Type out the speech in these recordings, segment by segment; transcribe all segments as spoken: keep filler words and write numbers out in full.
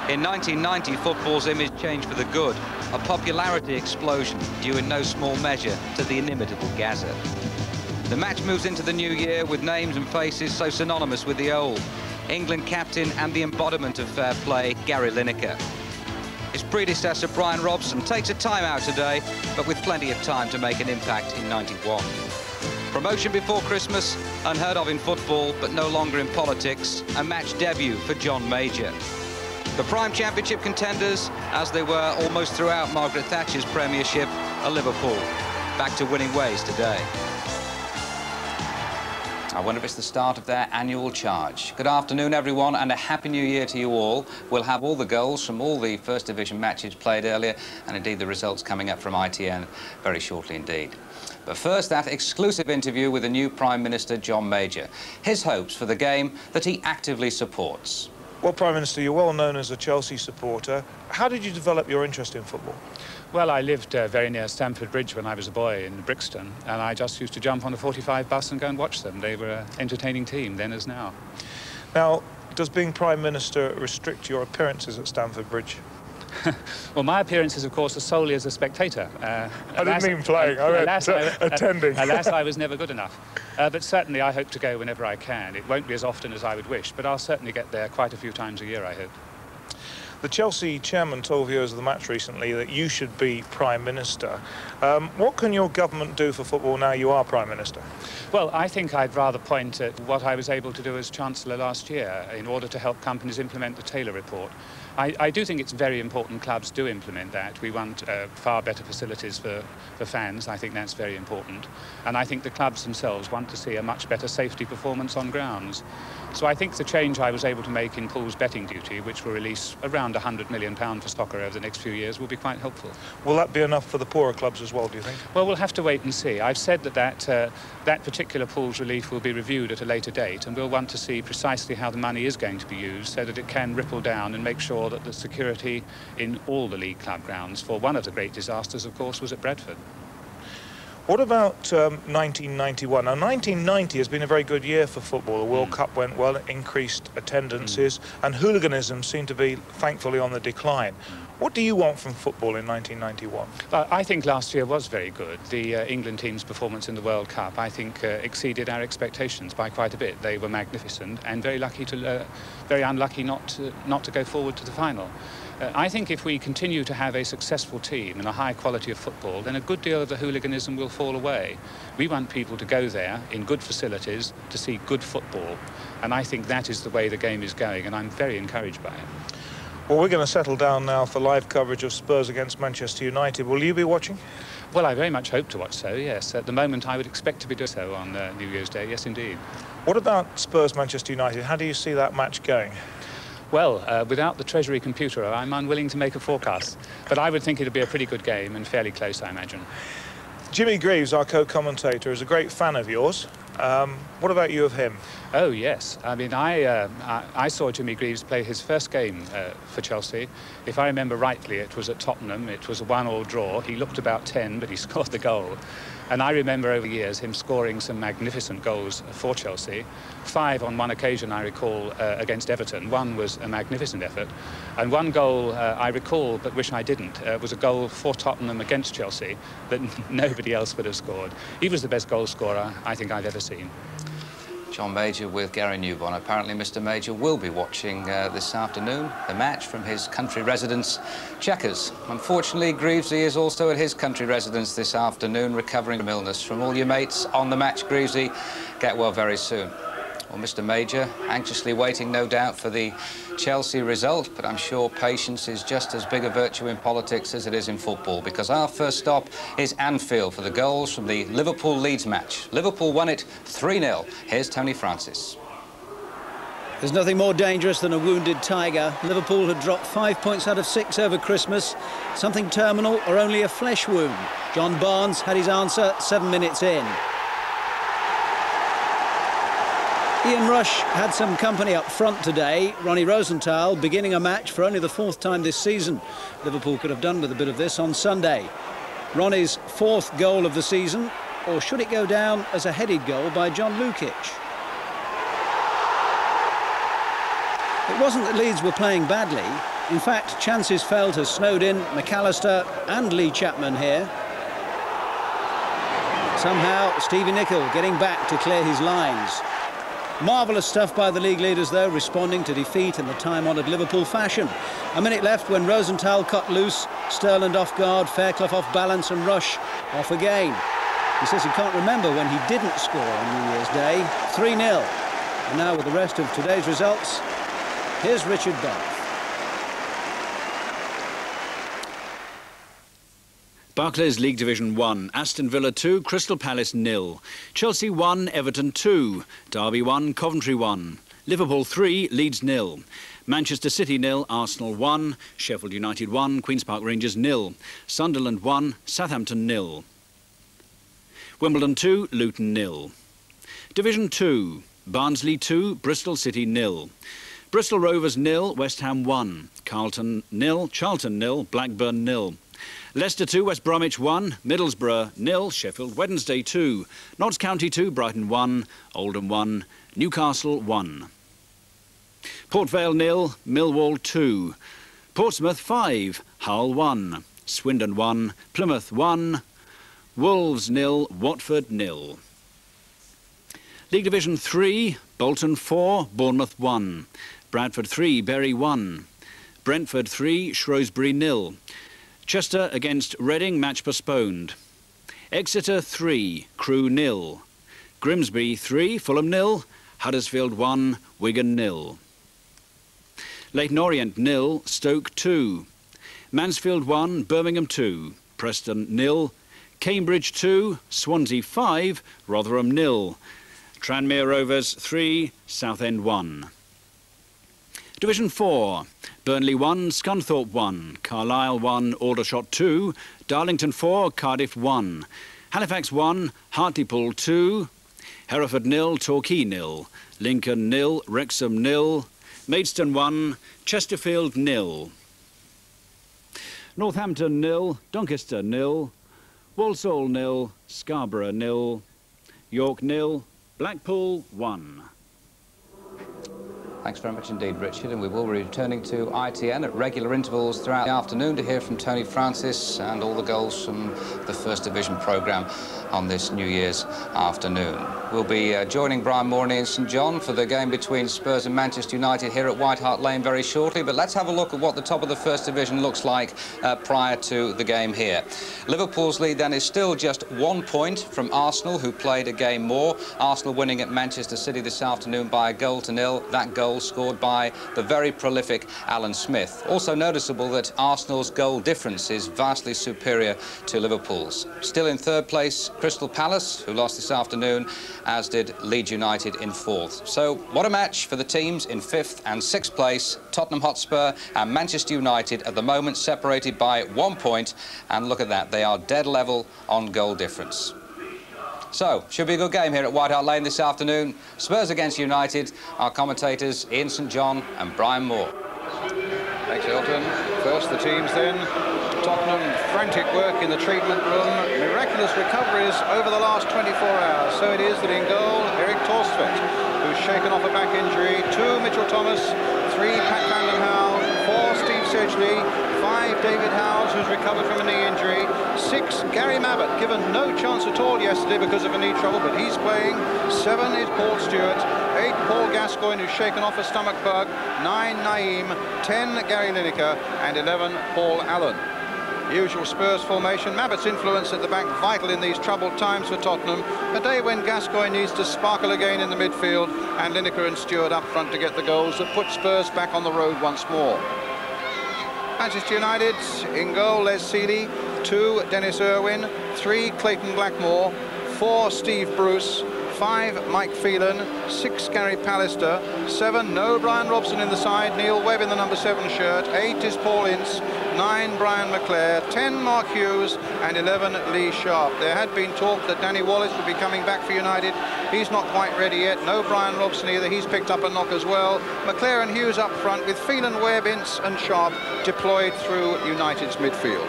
In nineteen ninety, football's image changed for the good, a popularity explosion due in no small measure to the inimitable Gazza. The match moves into the new year with names and faces so synonymous with the old. England captain and the embodiment of fair play, Gary Lineker. His predecessor, Brian Robson, takes a time-out today, but with plenty of time to make an impact in ninety-one. Promotion before Christmas, unheard of in football, but no longer in politics, a match debut for John Major. The prime championship contenders, as they were almost throughout Margaret Thatcher's premiership, are Liverpool. Back to winning ways today. I wonder if it's the start of their annual charge. Good afternoon, everyone, and a happy new year to you all. We'll have all the goals from all the First Division matches played earlier, and indeed the results coming up from I T N very shortly indeed. But first, that exclusive interview with the new Prime Minister, John Major. His hopes for the game that he actively supports. Well, Prime Minister, you're well known as a Chelsea supporter. How did you develop your interest in football? Well, I lived uh, very near Stamford Bridge when I was a boy in Brixton, and I just used to jump on the forty-five bus and go and watch them. They were an entertaining team then as now. Now, does being Prime Minister restrict your appearances at Stamford Bridge? Well, my appearances, of course, are solely as a spectator. Uh, I alas, didn't mean playing, I meant alas, uh, I, attending. Alas, I was never good enough. Uh, but certainly I hope to go whenever I can. It won't be as often as I would wish, but I'll certainly get there quite a few times a year, I hope. The Chelsea chairman told viewers of the match recently that you should be Prime Minister. Um, what can your government do for football now you are Prime Minister? Well, I think I'd rather point at what I was able to do as Chancellor last year in order to help companies implement the Taylor report. I, I do think it's very important clubs do implement that. We want uh, far better facilities for, for fans. I think that's very important. And I think the clubs themselves want to see a much better safety performance on grounds. So I think the change I was able to make in Pool's betting duty, which will release around one hundred million pounds for soccer over the next few years, will be quite helpful. Will that be enough for the poorer clubs as well, do you think? Well, we'll have to wait and see. I've said that that, uh, that particular Pool's relief will be reviewed at a later date, and we'll want to see precisely how the money is going to be used so that it can ripple down and make sure that the security in all the league club grounds, for one of the great disasters, of course, was at Bradford. What about um, nineteen ninety-one? Now, nineteen ninety has been a very good year for football. The World mm. Cup went well, increased attendances, mm. and hooliganism seemed to be, thankfully, on the decline. What do you want from football in nineteen ninety-one? Uh, I think last year was very good. The uh, England team's performance in the World Cup, I think, uh, exceeded our expectations by quite a bit. They were magnificent and very lucky to, uh, very unlucky not to, not to go forward to the final. Uh, I think if we continue to have a successful team and a high quality of football, then a good deal of the hooliganism will fall away. We want people to go there in good facilities to see good football, and I think that is the way the game is going, and I'm very encouraged by it. Well, we're going to settle down now for live coverage of Spurs against Manchester United. Will you be watching? Well, I very much hope to watch so, yes. At the moment, I would expect to be doing so on uh, New Year's Day, yes, indeed. What about Spurs-Manchester United? How do you see that match going? Well, uh, without the Treasury computer, I'm unwilling to make a forecast. But I would think it would be a pretty good game and fairly close, I imagine. Jimmy Greaves, our co-commentator, is a great fan of yours. Um, what about you of him? Oh, yes. I mean, I, uh, I, I saw Jimmy Greaves play his first game uh, for Chelsea. If I remember rightly, it was at Tottenham. It was a one-all draw. He looked about ten, but he scored the goal. And I remember over the years him scoring some magnificent goals for Chelsea. Five on one occasion, I recall, uh, against Everton. One was a magnificent effort. And one goal uh, I recall, but wish I didn't, uh, was a goal for Tottenham against Chelsea that nobody else would have scored. He was the best goal scorer I think I've ever seen. John Major with Gary Newborn. Apparently Mister Major will be watching uh, this afternoon the match from his country residence, Chequers. Unfortunately, Greavesy is also at his country residence this afternoon, recovering from illness. From all your mates on the match, Greavesy, get well very soon. Well, Mister Major, anxiously waiting, no doubt, for the Chelsea result, but I'm sure patience is just as big a virtue in politics as it is in football, because our first stop is Anfield for the goals from the Liverpool-Leeds match. Liverpool won it three nil. Here's Tony Francis. There's nothing more dangerous than a wounded tiger. Liverpool had dropped five points out of six over Christmas. Something terminal or only a flesh wound? John Barnes had his answer seven minutes in. Ian Rush had some company up front today. Ronnie Rosenthal beginning a match for only the fourth time this season. Liverpool could have done with a bit of this on Sunday. Ronnie's fourth goal of the season, or should it go down as a headed goal by John Lukic? It wasn't that Leeds were playing badly. In fact, chances fell to Snowden, McAllister and Lee Chapman here. Somehow, Stevie Nicol getting back to clear his lines. Marvellous stuff by the league leaders, though, responding to defeat in the time-honoured Liverpool fashion. A minute left when Rosenthal cut loose, Sterland off guard, Fairclough off balance and Rush off again. He says he can't remember when he didn't score on New Year's Day. three nil. And now with the rest of today's results, here's Richard Bath. Barclays League Division one, Aston Villa two, Crystal Palace nil. Chelsea one, Everton two, Derby one, Coventry one. Liverpool three, Leeds nil. Manchester City nil, Arsenal one, Sheffield United one, Queen's Park Rangers nil. Sunderland one, Southampton nil. Wimbledon two, Luton nil. Division two, Barnsley two, Bristol City nil. Bristol Rovers nil, West Ham one. Carlton nil, Charlton nil, Blackburn nil. Leicester two, West Bromwich one, Middlesbrough nil, Sheffield Wednesday two, Notts County two, Brighton one, Oldham one, Newcastle one. Port Vale nil, Millwall two, Portsmouth five, Hull one, Swindon one, Plymouth one, Wolves nil, Watford nil. League Division three, Bolton four, Bournemouth one, Bradford three, Bury one, Brentford three, Shrewsbury nil. Chester against Reading, match postponed. Exeter three, Crewe nil. Grimsby three, Fulham nil. Huddersfield one, Wigan nil. Leyton Orient nil, Stoke two. Mansfield one, Birmingham two. Preston nil. Cambridge two, Swansea five, Rotherham nil. Tranmere Rovers three, Southend one. Division four, Burnley one, Scunthorpe one, Carlisle one, Aldershot two, Darlington four, Cardiff one, Halifax one, Hartlepool two, Hereford nil, Torquay nil, Lincoln nil, Wrexham nil, Maidstone one, Chesterfield nil, Northampton nil, Doncaster nil, Walsall nil, Scarborough nil, York nil, Blackpool one. Thanks very much indeed, Richard, and we will be returning to I T N at regular intervals throughout the afternoon to hear from Tony Francis and all the goals from the First Division programme on this New Year's afternoon. We'll be uh, joining Brian Morney in St John for the game between Spurs and Manchester United here at White Hart Lane very shortly, but let's have a look at what the top of the First Division looks like uh, prior to the game here. Liverpool's lead then is still just one point from Arsenal, who played a game more. Arsenal winning at Manchester City this afternoon by a goal to nil. That goal scored by the very prolific Alan Smith. Also noticeable that Arsenal's goal difference is vastly superior to Liverpool's. Still in third place, Crystal Palace, who lost this afternoon, as did Leeds United in fourth. So what a match for the teams in fifth and sixth place. Tottenham Hotspur and Manchester United at the moment separated by one point, and look at that, they are dead level on goal difference. So, should be a good game here at White Hart Lane this afternoon. Spurs against United. Our commentators Ian St John and Brian Moore. Thanks, Hilton. First the teams then. Tottenham, frantic work in the treatment room. Miraculous recoveries over the last twenty-four hours. So it is that in goal, Erik Thorstvedt, who's shaken off a back injury. Two, Mitchell Thomas. Three, Pat Van den Hauwe. Four, Steve Sedgley. Five, David Howes, who's recovered from a knee injury. Six, Gary Mabbott, given no chance at all yesterday because of a knee trouble, but he's playing. Seven is Paul Stewart. Eight, Paul Gascoigne, who's shaken off a stomach bug. Nine, Naeem. Ten, Gary Lineker. And eleven, Paul Allen. Usual Spurs formation. Mabbott's influence at the back vital in these troubled times for Tottenham. A day when Gascoigne needs to sparkle again in the midfield, and Lineker and Stewart up front to get the goals that put Spurs back on the road once more. Manchester United in goal, Les Seeley. Two, Dennis Irwin. Three, Clayton Blackmore. Four, Steve Bruce. Five, Mike Phelan. Six, Gary Pallister. Seven, no Brian Robson in the side. Neil Webb in the number seven shirt. Eight is Paul Ince. Nine, Brian McClare. Ten, Mark Hughes. And eleven, Lee Sharp. There had been talk that Danny Wallace would be coming back for United. He's not quite ready yet. No Brian Robson either. He's picked up a knock as well. McClare and Hughes up front with Phelan, Webb, Ince and Sharp deployed through United's midfield.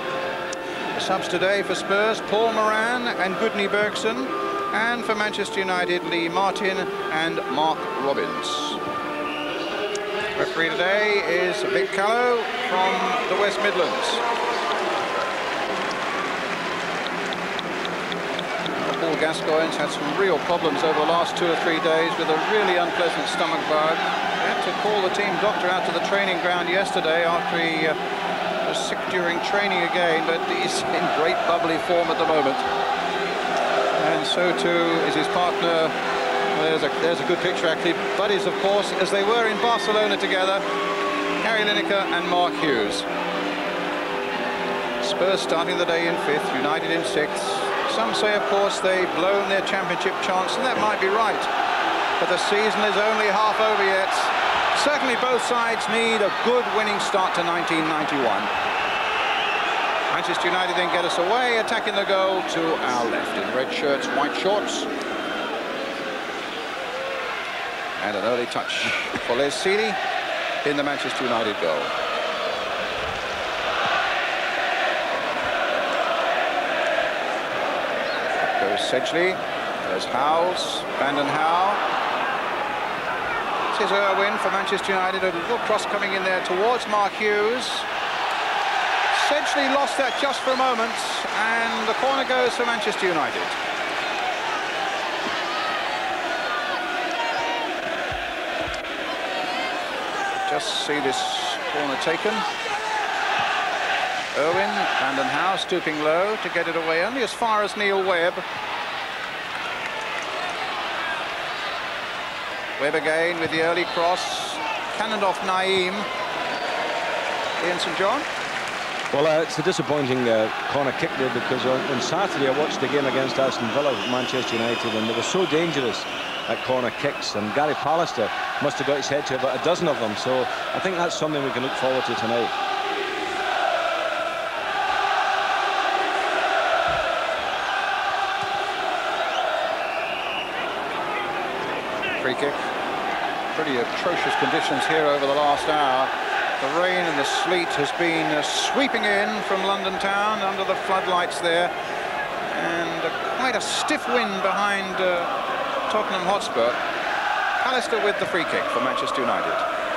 The subs today for Spurs, Paul Moran and Gudni Bergson. And for Manchester United, Lee Martin and Mark Robbins. Referee today is Vic Callow from the West Midlands. Paul Gascoigne's had some real problems over the last two or three days with a really unpleasant stomach bug. He had to call the team doctor out to the training ground yesterday after he uh, was sick during training again, but he's in great bubbly form at the moment. And so too is his partner. Well, there's, a, there's a good picture actually. Buddies, of course, as they were in Barcelona together. Gary Lineker and Mark Hughes. Spurs starting the day in fifth, United in sixth. Some say, of course, they've blown their championship chance, and that might be right. But the season is only half over yet. Certainly both sides need a good winning start to nineteen ninety-one. Manchester United then get us away, attacking the goal to our left in red shirts, white shorts. And an early touch for Les Seeley in the Manchester United goal. Sedgley, there's Howes, Vanden Howe. This is Irwin for Manchester United, a little cross coming in there towards Mark Hughes. Sedgley lost that just for a moment, and the corner goes for Manchester United. Just see this corner taken. Irwin, Vanden Howe stooping low to get it away, only as far as Neil Webb. Webb again with the early cross, cannoned off Naeem. Ian Saint John. Well, uh, it's a disappointing uh, corner kick there, because on, on Saturday I watched the game against Aston Villa with Manchester United, and they were so dangerous at corner kicks, and Gary Pallister must have got his head to about a dozen of them, so I think that's something we can look forward to tonight. Free kick. Pretty atrocious conditions here over the last hour. The rain and the sleet has been uh, sweeping in from London town under the floodlights there, and uh, quite a stiff wind behind uh, Tottenham Hotspur. Pallister with the free kick for Manchester United.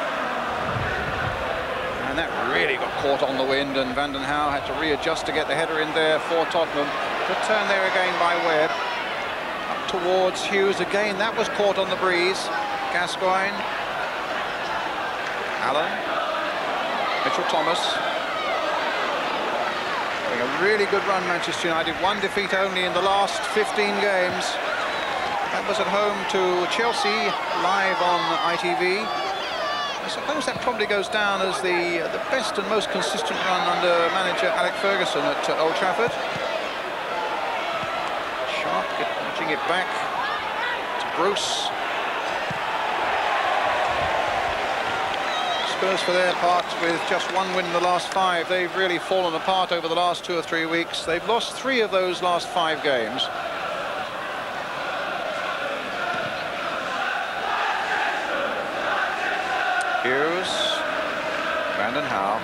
And that really got caught on the wind, and Vanden Howe had to readjust to get the header in there for Tottenham. Good turn there again by Webb. Up towards Hughes again, that was caught on the breeze. Gascoigne. Allen. Mitchell-Thomas. Having a really good run, Manchester United. One defeat only in the last fifteen games. That was at home to Chelsea, live on I T V. I suppose that probably goes down as the, uh, the best and most consistent run under manager Alec Ferguson at uh, Old Trafford. Sharp getting it back to Bruce. Spurs, for their part, with just one win in the last five, they've really fallen apart over the last two or three weeks. They've lost three of those last five games. Hughes, Vanden Howe.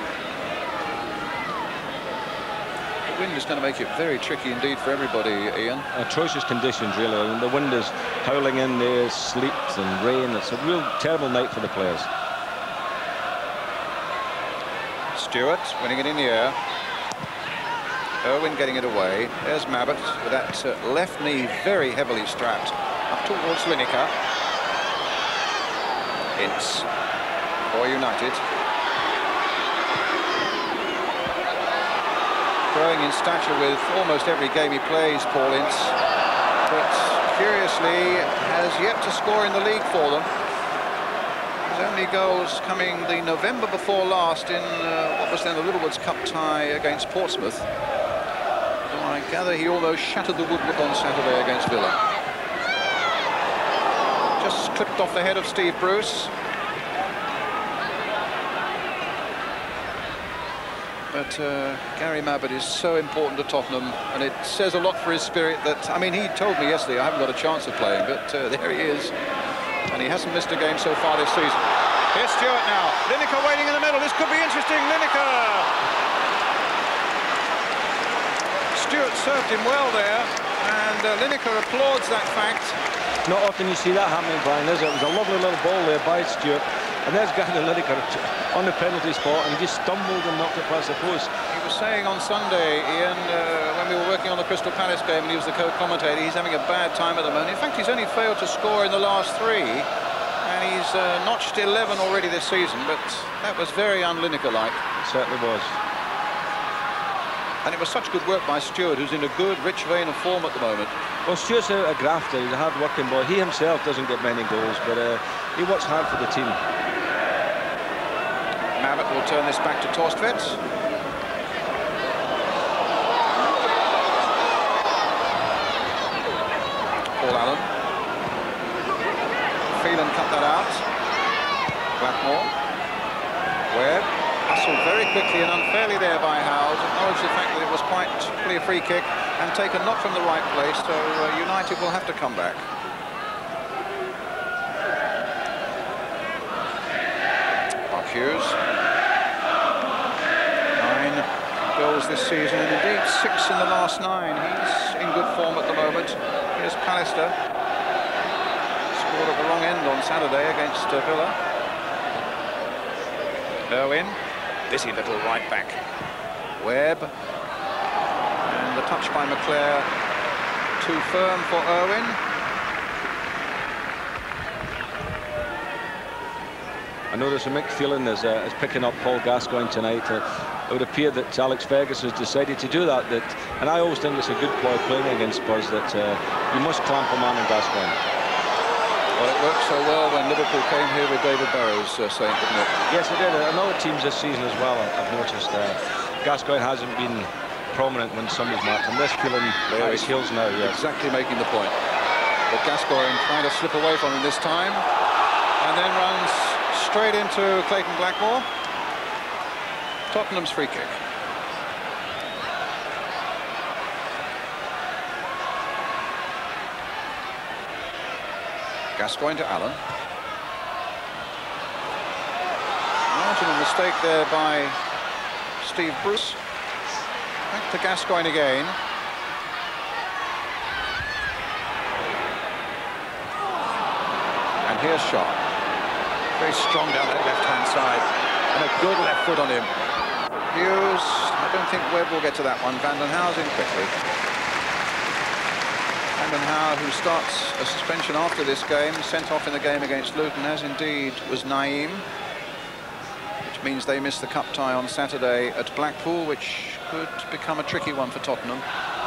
The wind is going to make it very tricky indeed for everybody, Ian. Atrocious conditions, really. I mean, the wind is howling in there, sleet and rain. It's a real terrible night for the players. Stewart winning it in the air. Irwin getting it away. There's Mabbutt with that uh, left knee very heavily strapped up towards Lineker. Ince for United. Growing in stature with almost every game he plays, Paul Ince, but curiously has yet to score in the league for them. His only goals coming the November before last in uh, what was then the Littlewoods Cup tie against Portsmouth. Though I gather he almost shattered the woodwork on Saturday against Villa. Just clipped off the head of Steve Bruce. But uh, Gary Mabbutt is so important to Tottenham, and it says a lot for his spirit that, I mean, he told me yesterday I haven't got a chance of playing, but uh, there he is. And he hasn't missed a game so far this season. Here's Stewart now. Lineker waiting in the middle. This could be interesting. Lineker! Stewart served him well there, and uh, Lineker applauds that fact. Not often you see that happening, Brian, is it? It was a lovely little ball there by Stewart. And there's Gary Lineker on the penalty spot, and he just stumbled and knocked it past the post. He was saying on Sunday, Ian, uh, when we were working on the Crystal Palace game and he was the co-commentator, he's having a bad time at the moment. In fact, he's only failed to score in the last three, and he's uh, notched eleven already this season, but that was very un-Lineker-like. It certainly was. And it was such good work by Stewart, who's in a good, rich vein of form at the moment. Well, Stewart's a, a grafter, he's a hard-working boy. He himself doesn't get many goals, but uh, he works hard for the team. Mabbott will turn this back to Torstvedt. Paul Allen. Phelan cut that out. Blackmore. Webb. Hustled very quickly and unfairly there by Howes. Acknowledged the fact that it was quite clearly a free kick and taken not from the right place, so uh, United will have to come back. Mark Hughes. Nine goals this season, and indeed six in the last nine. He's in good form at the moment. Here's Pallister. Scored at the wrong end on Saturday against uh, Villa. Irwin. Busy little right back. Webb. And the touch by McClare. Too firm for Irwin. I notice Mick Phelan is, uh, is picking up Paul Gascoigne tonight. Uh, it would appear that Alex Ferguson has decided to do that, that. And I always think it's a good ploy playing against Spurs that uh, you must clamp a man in Gascoigne. Well, it worked so well when Liverpool came here with David Burrows, uh, saying, didn't it? Yes, it did. And other teams this season as well, I've noticed. Uh, Gascoigne hasn't been prominent when somebody's marked, and this feeling at his heels now, yes. Exactly making the point. But Gascoigne trying to slip away from him this time, and then runs straight into Clayton Blackmore. Tottenham's free kick. Gascoigne to Allen. Marginal mistake there by Steve Bruce. Back to Gascoigne again. And here's Sharp. Very strong down that left-hand side. And a good left foot on him. Hughes, I don't think Webb will get to that one. Van den Hausen quickly. Van den Hausen, who starts a suspension after this game, sent off in the game against Luton, as indeed was Naeem, which means they missed the cup tie on Saturday at Blackpool, which could become a tricky one for Tottenham.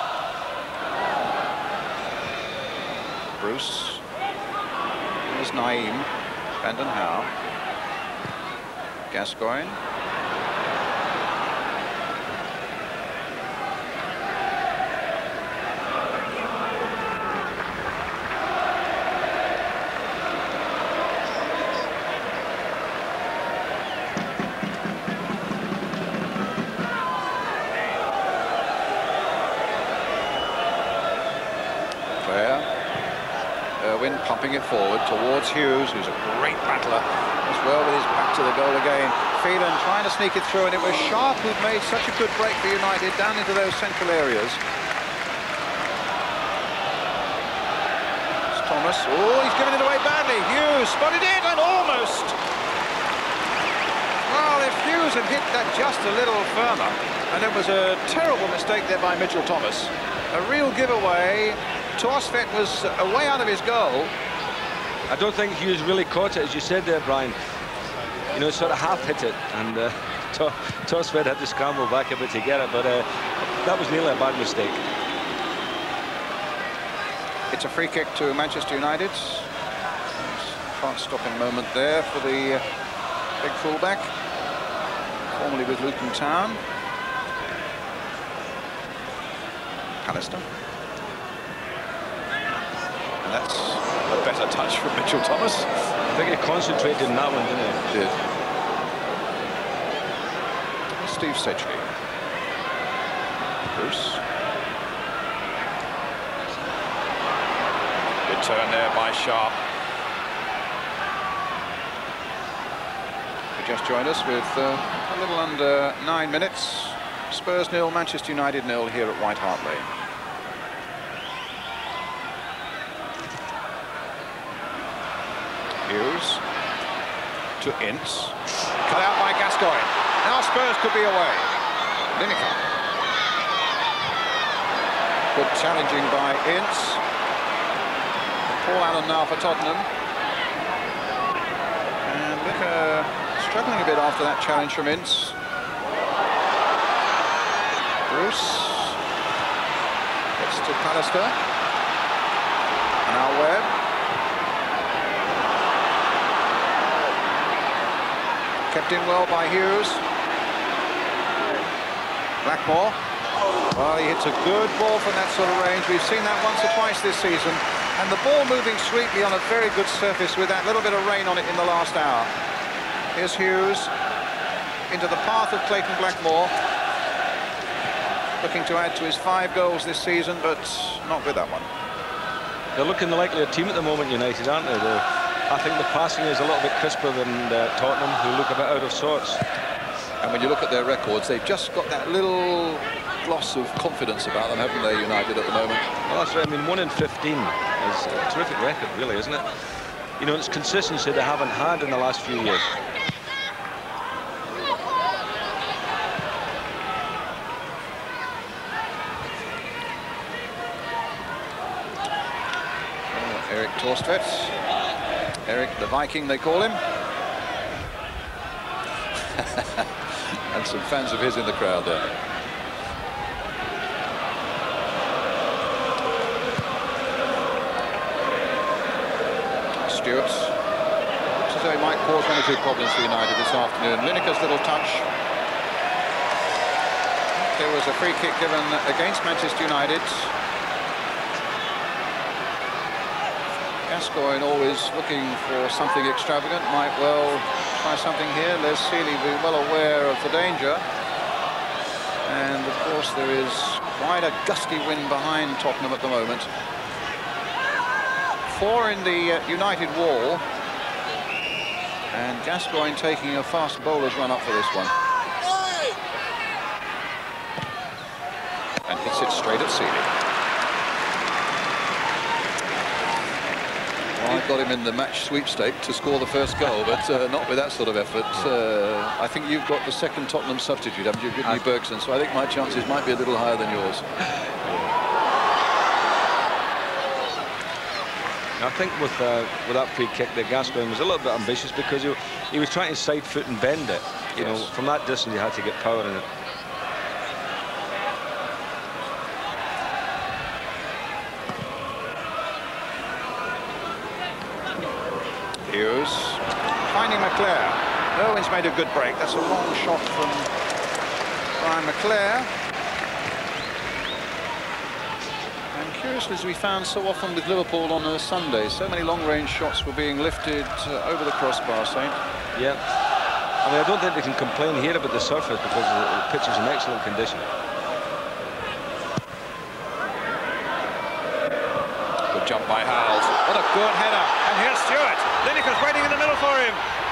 Bruce. Here's Naeem. Van den Hausen. Gascoigne. Pumping it forward towards Hughes, who's a great battler as well with his back to the goal again. Phelan trying to sneak it through, and it was Sharp who'd made such a good break for United down into those central areas. It's Thomas. Oh, he's given it away badly. Hughes spotted it and almost. Well, if Hughes had hit that just a little firmer, and it was a terrible mistake there by Mitchell Thomas. A real giveaway. Torstvedt was away out of his goal. I don't think Hughes really caught it, as you said there, Brian. You know, sort of half hit it, and uh, Torstvedt had to scramble back a bit to get it, but uh, that was nearly a bad mistake. It's a free kick to Manchester United. Heart-stopping moment there for the uh, big fullback, formerly with Luton Town. Pallister. That's a better touch from Mitchell Thomas. I think he concentrated in that one, didn't he? Did. Steve Sedgley. Bruce. Good turn there by Sharp. You just joined us with uh, a little under nine minutes. Spurs nil, Manchester United nil here at White Hart Lane. Hughes. to Ince. Cut out by Gascoigne. Now Spurs could be away. Lineker. Good challenging by Ince. Paul Allen now for Tottenham. And Lineker struggling a bit after that challenge from Ince. Bruce gets to Pallister. And now Webb. Kept in well by Hughes. Blackmore. Well, he hits a good ball from that sort of range. We've seen that once or twice this season. And the ball moving sweetly on a very good surface with that little bit of rain on it in the last hour. Here's Hughes into the path of Clayton Blackmore. Looking to add to his five goals this season, but not with that one. They're looking like a team at the moment, United, aren't they? They're, I think the passing is a little bit crisper than uh, Tottenham, who look a bit out of sorts. And when you look at their records, they've just got that little gloss of confidence about them, haven't they, United, at the moment? Well, that's right. I mean, one in fifteen is a terrific record, really, isn't it? You know, it's consistency they haven't had in the last few years. Oh, Erik Thorstvedt. Eric the Viking, they call him. And some fans of his in the crowd there. Stewart. Looks as though he might cause one or two problems for United this afternoon. Lineker's little touch. There was a free kick given against Manchester United. Gascoigne always looking for something extravagant, might well try something here. Les Sealey will be well aware of the danger. And of course there is quite a gusty wind behind Tottenham at the moment. Four in the uh, United wall. And Gascoigne taking a fast bowler's run up for this one. And hits it straight at Sealey. I got him in the match sweepstake to score the first goal, but uh, not with that sort of effort. Uh, I think you've got the second Tottenham substitute, haven't you, Whitney Bergson? So I think my chances might be a little higher than yours. I think with uh, with that free kick, the Gascoigne was a little bit ambitious because he, he was trying to side foot and bend it. You yes. know, from that distance, he had to get power in it. Hughes finding McClare. Irwin's made a good break. That's a long shot from Brian McClare. And curiously, as we found so often with Liverpool on a Sunday, so many long-range shots were being lifted uh, over the crossbar, Saint. Yeah. I mean, I don't think they can complain here about the surface because the pitch is in excellent condition. Good jump by Howells. What a good header. And here's Stewart. Lineker's waiting in the middle for him.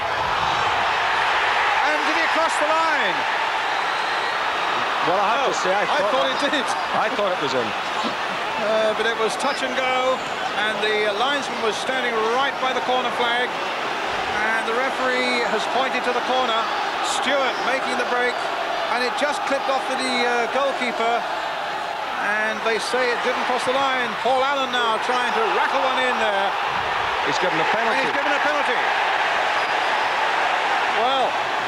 And did he cross the line? Well, I have no, to say, I thought, I thought it did. I thought it was in. Uh, but it was touch and go, and the linesman was standing right by the corner flag, and the referee has pointed to the corner. Stewart making the break, and it just clipped off to the uh, goalkeeper, and they say it didn't cross the line. Paul Allen now trying to rattle one in there. He's given a penalty. And he's given a penalty. Well,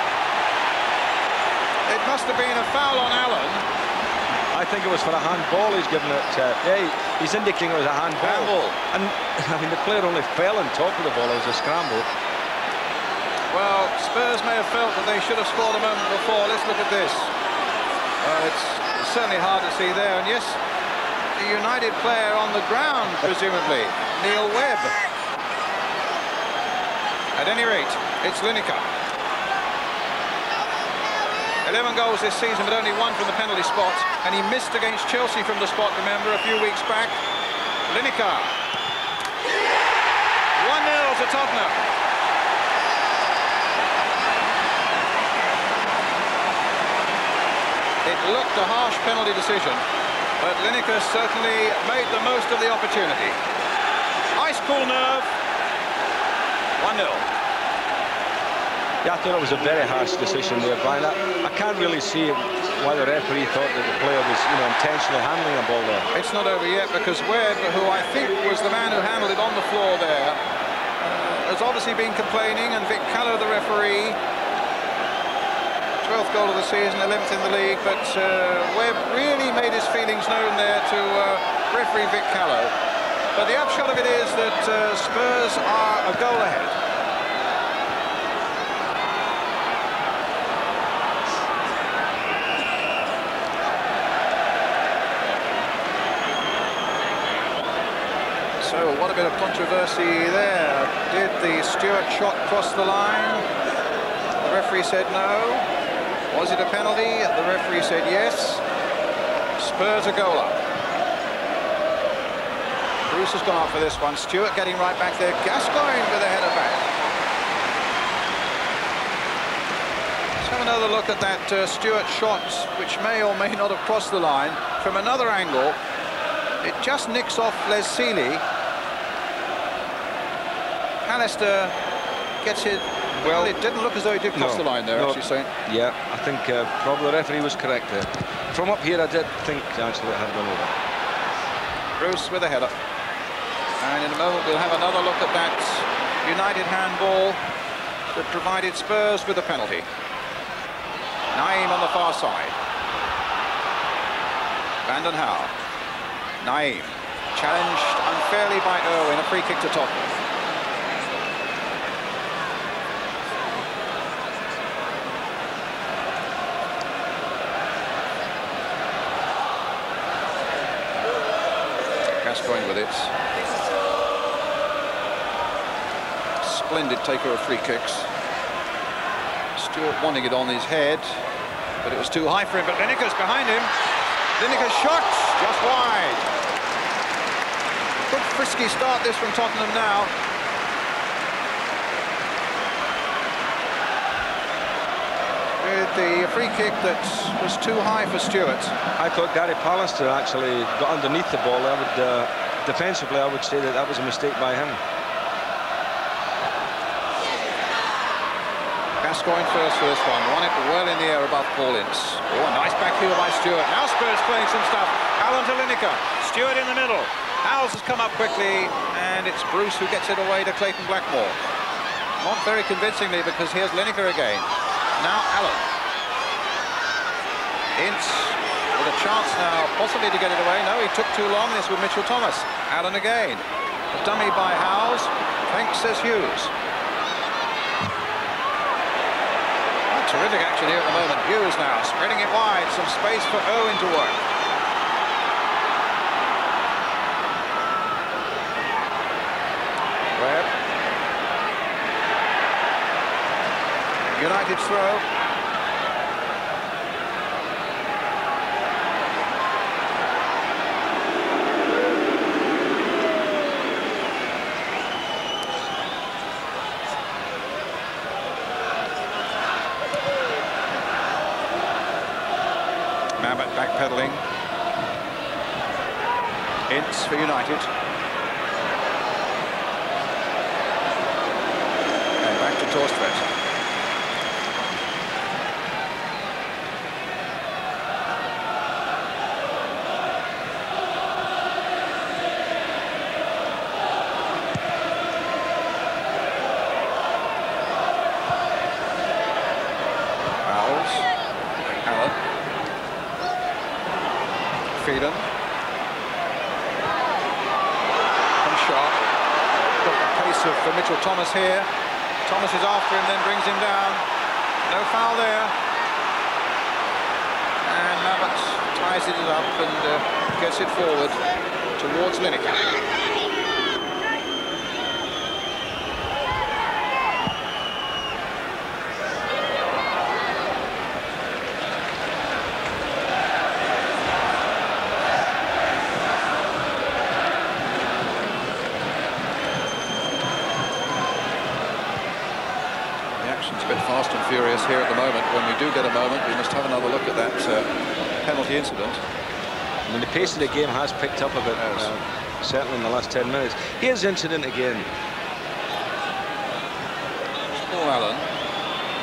it must have been a foul on Allen. I think it was for a handball he's given it. Uh, yeah, he's indicating it was a handball. handball. And, I mean, the player only fell on top of the ball. It was a scramble. Well, Spurs may have felt that they should have scored a moment before. Let's look at this. Uh, it's certainly hard to see there. And yes, the United player on the ground, presumably, Neil Webb. At any rate, it's Lineker. eleven goals this season, but only one from the penalty spot. And he missed against Chelsea from the spot, remember, a few weeks back. Lineker. one nil to Tottenham. It looked a harsh penalty decision, but Lineker certainly made the most of the opportunity. Ice cool nerve. one nil. Yeah, I thought it was a very harsh decision there, Brian. I, I can't really see why the referee thought that the player was, you know, intentionally handling the ball there. It's not over yet because Webb, who I think was the man who handled it on the floor there, uh, has obviously been complaining, and Vic Callow, the referee, twelfth goal of the season, eleventh in the league, but uh, Webb really made his feelings known there to uh, referee Vic Callow. But the upshot of it is that uh, Spurs are a goal ahead. So what a bit of controversy there. Did the Stewart shot cross the line? The referee said no. Was it a penalty? The referee said yes. Spurs a goal up. Bruce has gone out for this one. Stewart getting right back there. Gascoigne with a header back. Let's have another look at that uh, Stewart shot, which may or may not have crossed the line. From another angle, it just nicks off Les Sealy. Pallister gets it. Well, it didn't look as though he did cross no, the line there, no. actually, saying. Yeah, I think uh, probably the referee was correct there. From up here, I did think actually it had gone over. Bruce with a header. And in a moment, we'll have another look at that United handball that provided Spurs with a penalty. Naeem on the far side. Vanden Hauwe. Naeem. Challenged unfairly by Irwin, a free kick to Tottenham. Gascoigne with it. Splendid taker of free kicks. Stewart wanting it on his head, but it was too high for him. But Lineker's behind him. Lineker's shot just wide. Good frisky start this from Tottenham now. With the free kick that was too high for Stewart. I thought Gary Pallister actually got underneath the ball. I would, uh, defensively, I would say that that was a mistake by him. Gascoigne first for this one. Won it well in the air above Paul Ince. Oh, a nice back heel by Stewart. Now Spurs playing some stuff. Allen to Lineker. Stewart in the middle. Howells has come up quickly, and it's Bruce who gets it away to Clayton Blackmore. Not very convincingly, because here's Lineker again. Now Allen. Ince with a chance now possibly to get it away. No, he took too long. This with Mitchell Thomas. Allen again. A dummy by Howells. Thanks, says Hughes. Oh, terrific action here at the moment. Hughes now spreading it wide. Some space for Owen to work. Webb. United throw. Mabbott backpedaling. Ince for United. And back to Torstvedt. Phelan. From Sharp. Got the pace of uh, Mitchell Thomas here. Thomas is after him, then brings him down. No foul there. And Mabbott ties it up and uh, gets it forward towards Lineker. A bit fast and furious here at the moment. When we do get a moment, we must have another look at that uh, penalty incident. I mean, the pace of the game has picked up a bit, yes. uh, certainly in the last ten minutes. Here's incident again. Paul Allen.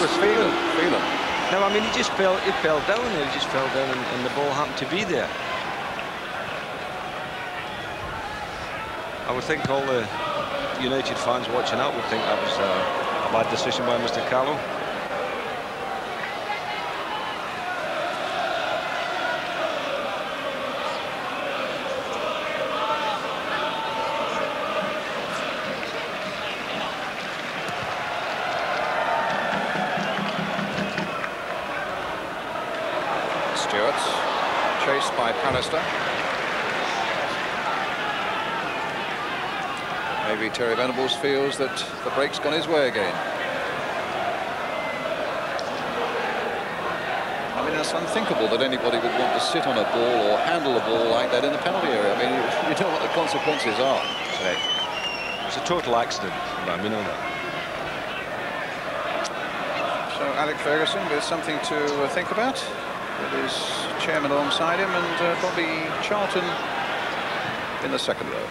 was feeling. Feeling. No, I mean, he just fell, he fell down there, he just fell down and, and the ball happened to be there. I would think all the United fans watching out would think that was uh, a bad decision by Mister Carlo. Stewart, chased by Pallister. Maybe Terry Venables feels that the break's gone his way again. I mean, it's unthinkable that anybody would want to sit on a ball or handle a ball like that in the penalty area. I mean, you, you know what the consequences are. Right. It's a total accident, man, we know that. So Alec Ferguson with something to uh, think about, with his chairman alongside him, and uh, Bobby Charlton in the second row.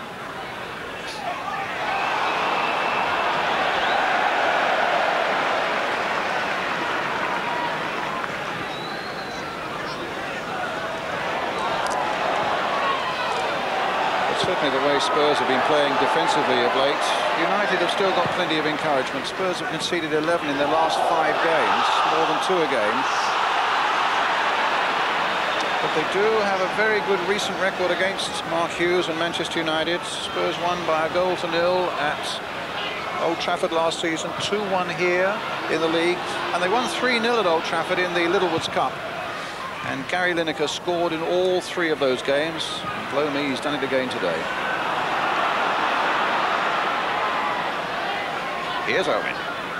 Certainly the way Spurs have been playing defensively of late, United have still got plenty of encouragement. Spurs have conceded eleven in their last five games, more than two a game. But they do have a very good recent record against Mark Hughes and Manchester United. Spurs won by a goal to nil at Old Trafford last season, two one here in the league, and they won three nil at Old Trafford in the Littlewoods Cup. And Gary Lineker scored in all three of those games. And blow me, he's done it again today. Here's Owen.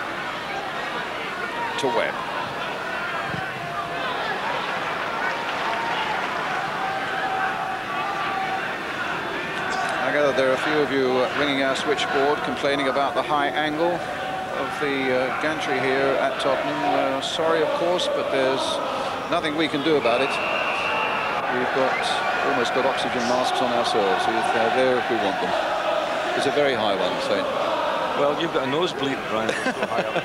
To Webb. I gather there are a few of you ringing our switchboard complaining about the high angle of the uh, gantry here at Tottenham. Uh, sorry, of course, but there's nothing we can do about it. We've got almost got oxygen masks on ourselves. They're there if we want them. It's a very high one, so. Well, you've got a nosebleed, Brian. So high up.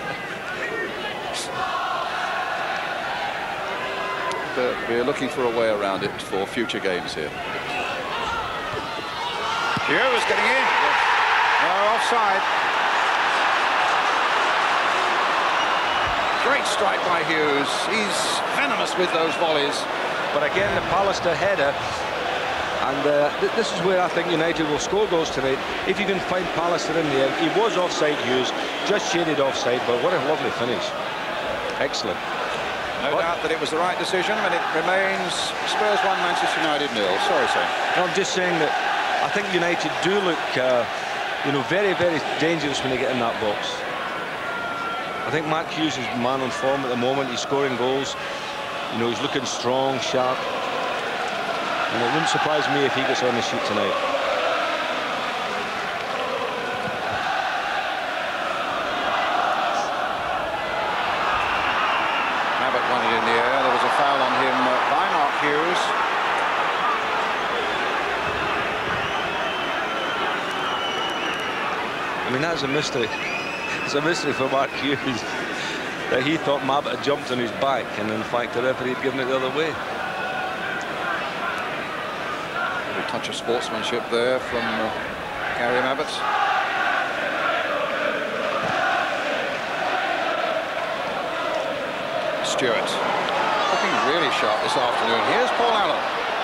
But we're looking for a way around it for future games here. Hughes getting in. No, offside. Great strike by Hughes. He's venomous with those volleys. But again, the Pallister header, and uh, th this is where I think United will score goals tonight. If you can find Pallister in there, he was offside, Hughes, just shaded offside, but what a lovely finish. Excellent. No but, doubt that it was the right decision, and it remains Spurs one, Manchester United nil. Sorry, sir. No, I'm just saying that I think United do look, uh, you know, very, very dangerous when they get in that box. I think Mark Hughes is man on form at the moment. He's scoring goals. You know, he's looking strong, sharp. And it wouldn't surprise me if he gets on the sheet tonight. Abbott won it in the air. There was a foul on him by Mark Hughes. I mean, that's a mystery. It's a mystery for Mark Hughes that he thought Mabbitt had jumped on his back, and in fact the referee had given it the other way. A touch of sportsmanship there from uh, Gary Mabbitt. Stewart looking really sharp this afternoon. Here's Paul Allen.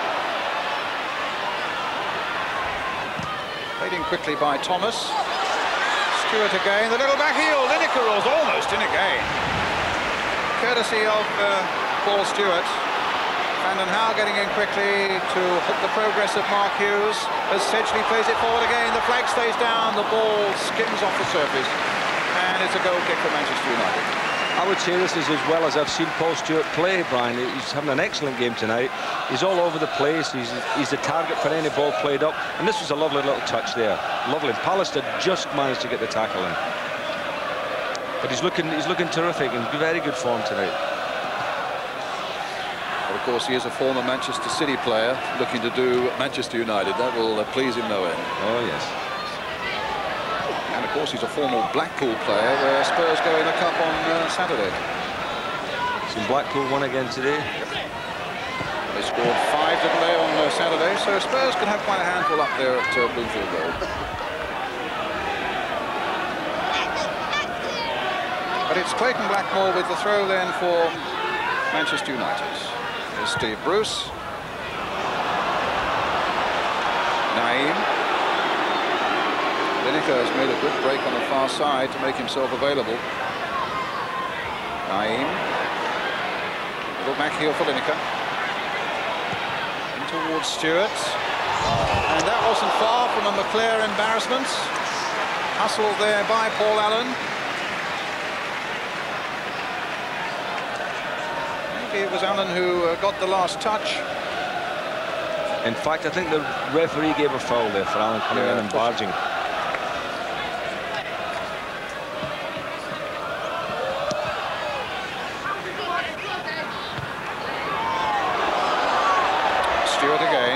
Played in quickly by Thomas. Stewart again, the little back heel. Lineker was almost in again. Courtesy of uh, Paul Stewart. Brandon Howe getting in quickly to halt the progress of Mark Hughes as Sedgley plays it forward again. The flag stays down, the ball skims off the surface, and it's a goal kick for Manchester United. I would say this is as well as I've seen Paul Stewart play, Brian. He's having an excellent game tonight. He's all over the place. He's, he's the target for any ball played up. And this was a lovely little touch there. Lovely. Pallister just managed to get the tackle in. But he's looking, he's looking terrific and very good form tonight. Well, of course, he is a former Manchester City player looking to do Manchester United. That will uh, please him no end. Oh, yes. And of course, he's a former Blackpool player, where Spurs go in the cup on uh, Saturday. Some Blackpool won again today. They scored five, didn't they, on uh, Saturday? So Spurs could have quite a handful up there at uh, Bloomfield Road. But it's Clayton Blackmore with the throw then for Manchester United. Here's Steve Bruce. Naeem. Lineker has made a good break on the far side to make himself available. Naeem. Little back heel for Lineker. In towards Stewart. And that wasn't far from a McClare embarrassment. Hustled there by Paul Allen. Maybe it was Allen who uh, got the last touch. In fact, I think the referee gave a foul there for Allen coming yeah, in and barging. Stewart again.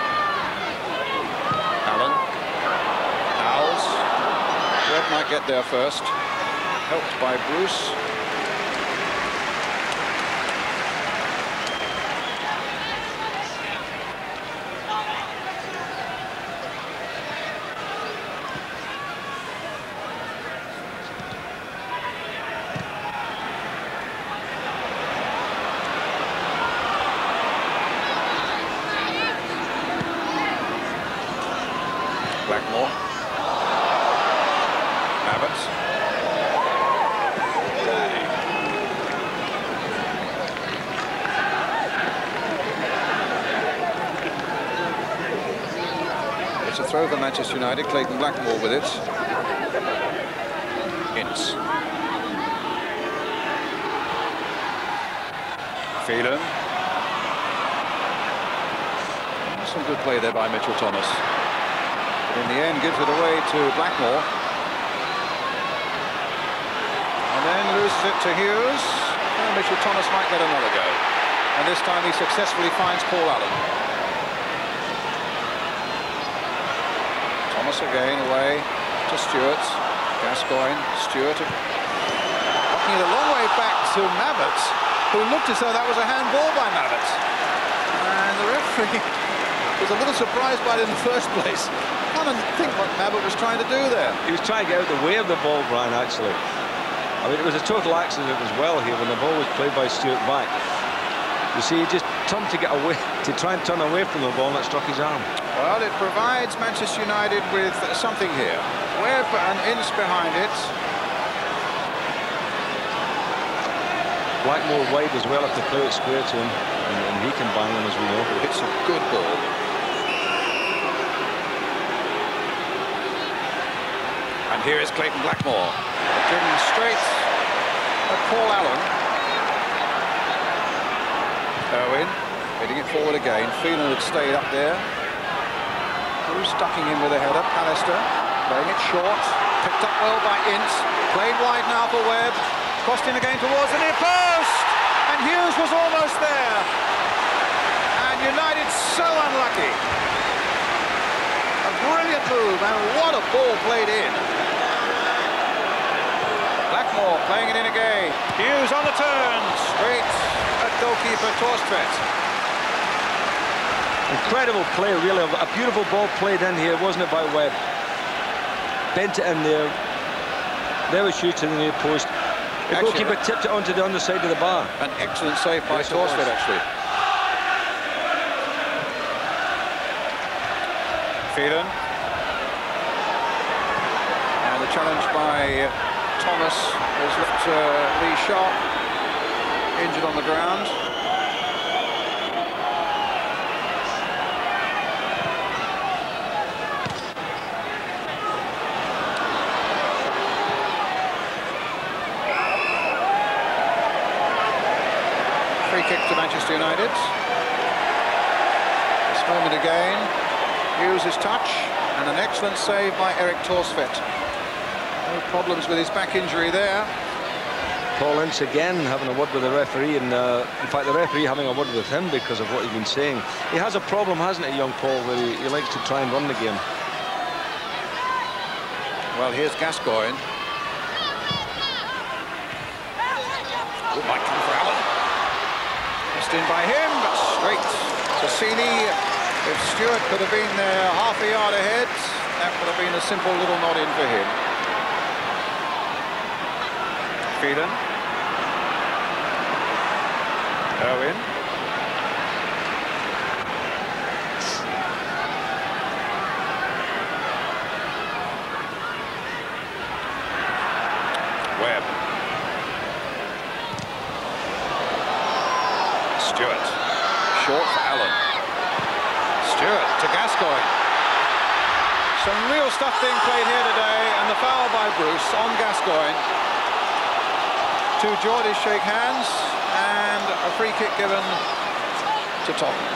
Allen. Owls. Red might get there first. Helped by Bruce. Blackmore. Abbott. It's a throw for Manchester United. Clayton Blackmore with it. Ince. Phelan. Some good play there by Mitchell Thomas. In the end, gives it away to Blackmore. And then loses it to Hughes. And Mitchell Thomas might get another go. And this time he successfully finds Paul Allen. Thomas again away to Stewart. Gascoigne, Stewart. Knocking it a long way back to Mabbott, who looked as though that was a handball by Mabbott. And the referee was a little surprised by it in the first place. I don't think what Mabbott was trying to do there. He was trying to get out the way of the ball, Brian, actually. I mean, it was a total accident as well here when the ball was played by Stewart back. You see, he just turned to get away, to try and turn away from the ball, and it struck his arm. Well, it provides Manchester United with something here. Webb and Ince behind it. Blackmore wide as well if they play it square to him, and, and he can bang them, as we know. It's a good ball. And here is Clayton Blackmore, driven straight at Paul Allen. Owen, hitting it forward again. Phelan had stayed up there. Bruce ducking in with a header. Pallister playing it short. Picked up well by Ince. Played wide now for Webb. Crossed in again towards the near post. And Hughes was almost there. And United so unlucky. A brilliant move, and what a ball played in. Blackmore playing it in again. Hughes on the turn, straight at goalkeeper Torstvedt. Incredible play, really. A beautiful ball played in here, wasn't it, by Webb? Bent it in there. There was shoots in the near post. The actually, goalkeeper tipped it onto the underside of the bar. An excellent save by yes, Torstvedt, actually. Phelan. And the challenge by Thomas has left uh, Lee Sharp injured on the ground. Free kick to Manchester United. This moment again. Hughes' touch and an excellent save by Eric Torstvedt. No problems with his back injury there. Paul Ince again having a word with the referee, and uh, in fact the referee having a word with him because of what he's been saying. He has a problem, hasn't he, young Paul, where he, he likes to try and run the game. Well, here's Gascoigne. It might come for Allen. Missed in by him, but straight to Seeley. If Stewart could have been there half a yard ahead, that would have been a simple little nod in for him. Phelan. Owen. Webb. Stewart. Short for Allen. Stewart to Gascoigne. Some real stuff being played here today, and the foul by Bruce on Gascoigne. Two Geordies shake hands, and a free kick given to Tottenham.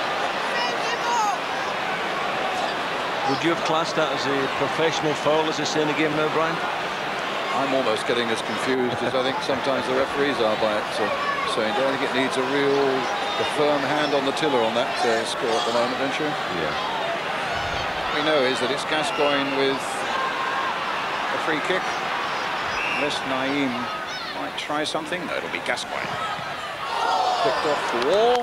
Would you have classed that as a professional foul, as they say in the game now, Brian? I'm almost getting as confused as I think sometimes the referees are by it. So, so I think it needs a real a firm hand on the tiller on that uh, score at the moment, don't you? Yeah. We know is that it's Gascoigne with a free kick. Unless Naeem might try something. No, it'll be Gascoigne. Picked off the wall.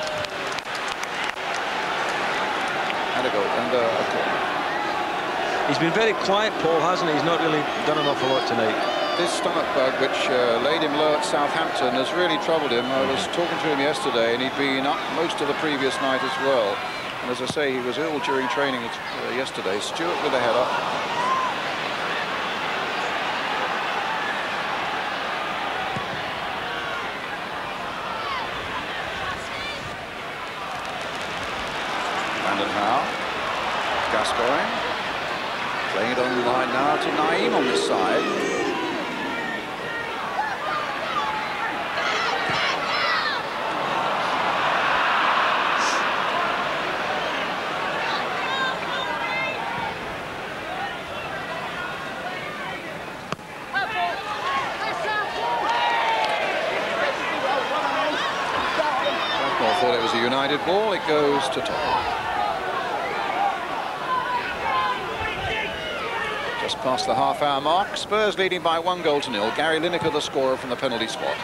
And a goal, and a, a corner. He's been very quiet, Paul, hasn't he? He's not really done an awful lot tonight. This stomach bug, which uh, laid him low at Southampton, has really troubled him. I was talking to him yesterday, and he'd been up most of the previous night as well. And as I say, he was ill during training uh, yesterday. Stewart with a header. Brandon Howe. Gascoigne. Playing it on the line now to Naeem on this side. I thought it was a United ball. It goes to Tottenham. Just past the half-hour mark. Spurs leading by one goal to nil. Gary Lineker, the scorer from the penalty spot.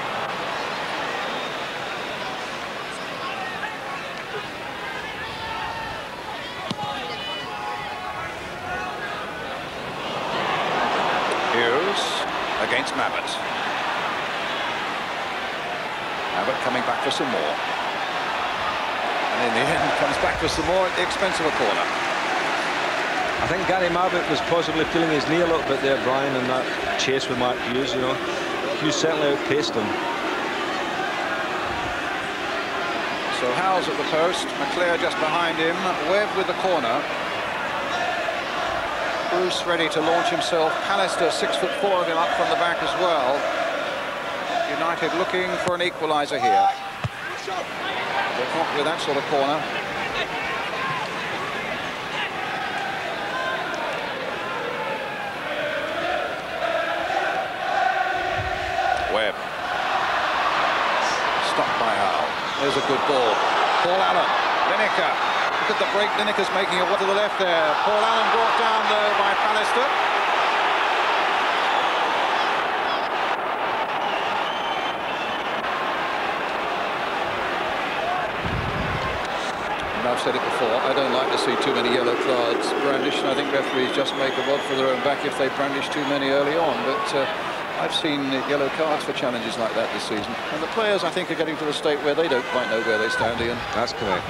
Hughes against Mabbott. Mabbott coming back for some more. And in the end, comes back for some more at the expense of a corner. I think Gary Mabbott was possibly feeling his knee a little bit there, Brian, in that chase with Mark Hughes, you know. Hughes certainly outpaced him. So Howell's at the post, McClare just behind him, Webb with the corner. Bruce ready to launch himself. Pallister, six foot four of him up from the back as well. United looking for an equaliser here. But not with that sort of corner. Webb. Stopped by Howe. There's a good ball. Paul Allen. Lineker. Look at the break Lineker's making it to the left there. Paul Allen brought down though by Pallister. And I've said it before, I don't like to see too many yellow cards brandished, and I think referees just make a rod for their own back if they brandish too many early on. But uh, I've seen yellow cards for challenges like that this season. And the players, I think, are getting to the state where they don't quite know where they stand, Ian. That's correct.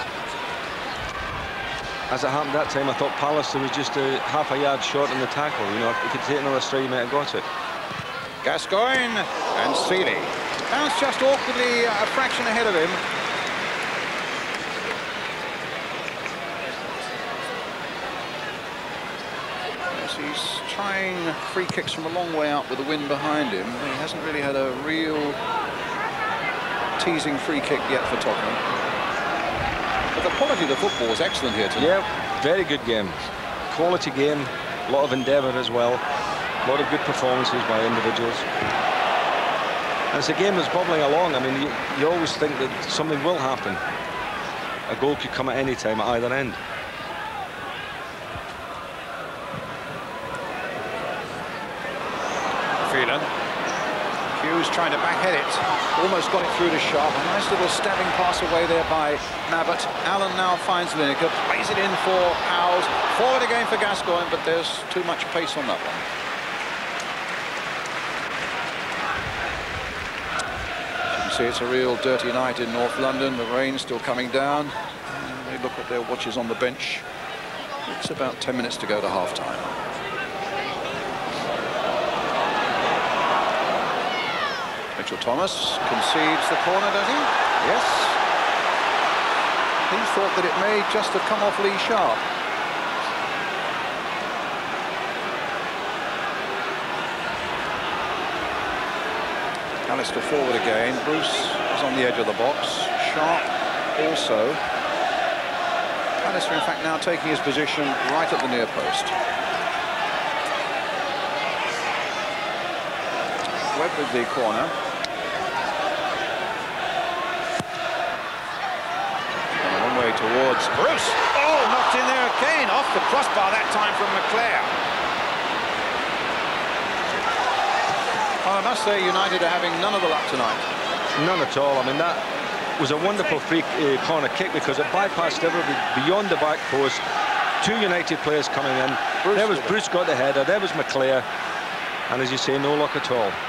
As it happened that time, I thought Pallister was just a half a yard short in the tackle. You know, if he could take another stride, he might have got it. Gascoigne and Seeley. Bounced just awkwardly a fraction ahead of him. Yes, he's trying free kicks from a long way out with the wind behind him. He hasn't really had a real teasing free kick yet for Tottenham. But the quality of the football is excellent here tonight. Yeah, very good game. Quality game, a lot of endeavour as well. A lot of good performances by individuals. And it's a game that's bubbling along. I mean, you, you always think that something will happen. A goal could come at any time at either end. trying to backhead it. Almost got it through to Sharp. A nice little stabbing pass away there by Mabbott. Allen now finds Lineker, plays it in for Howes. Forward again for Gascoigne, but there's too much pace on that one. You can see it's a real dirty night in North London. The rain's still coming down. And they look at their watches on the bench. It's about ten minutes to go to half-time. Mitchell Thomas concedes the corner, does he? Yes. He thought that it may just have come off Lee Sharp. Alistair forward again. Bruce is on the edge of the box. Sharp also. Alistair, in fact, now taking his position right at the near post. Webb with the corner. And one way towards Bruce. Oh, knocked in there again, off the crossbar that time from McClare. Well, I must say United are having none of the luck tonight. None at all. I mean, that was a wonderful free uh, corner kick because it bypassed everybody beyond the back post. Two United players coming in. Bruce there was Bruce got the header. There was McClare. And as you say, no luck at all.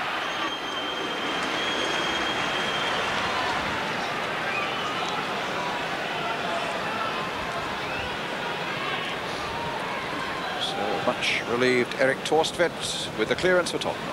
So much relieved Erik Thorstvedt with the clearance for Tottenham.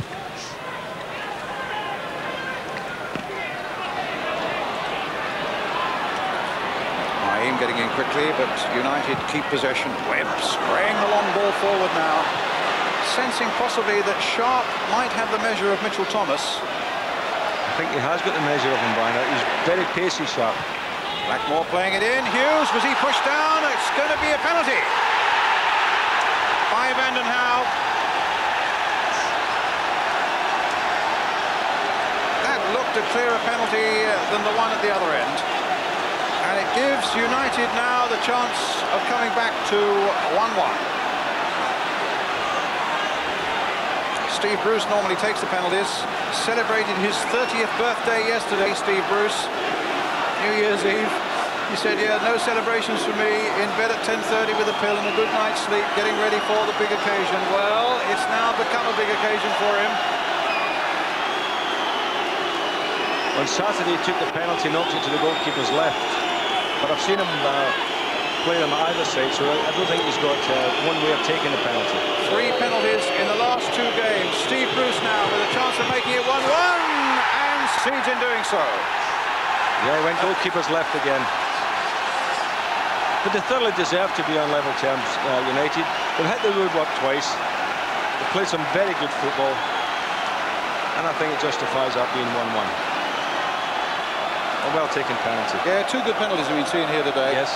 Getting in quickly, but United keep possession. Webb spraying the long ball forward now, sensing possibly that Sharp might have the measure of Mitchell Thomas. I think he has got the measure of him, Brian. He's very pacey, Sharp. Blackmore playing it in. Hughes, was he pushed down? It's going to be a penalty by Vanden Hauwe. That looked a clearer penalty than the one at the other end. And it gives United now the chance of coming back to one one. Steve Bruce normally takes the penalties. Celebrated his thirtieth birthday yesterday, Steve Bruce. New Year's Eve. He said, yeah, no celebrations for me. In bed at ten thirty with a pill and a good night's sleep, getting ready for the big occasion. Well, it's now become a big occasion for him. On Saturday, he took the penalty, knocked it to the goalkeeper's left. But I've seen him uh, play them at either side, so I don't think he's got uh, one way of taking the penalty. Three penalties in the last two games. Steve Bruce now with a chance of making it one one, and succeeds in doing so. Yeah, he went goalkeeper's left again. But they thoroughly deserve to be on level terms, uh, United. They've hit the woodwork twice. They've played some very good football. And I think it justifies that being one one. A well-taken penalty. Yeah, two good penalties have been seen here today. Yes.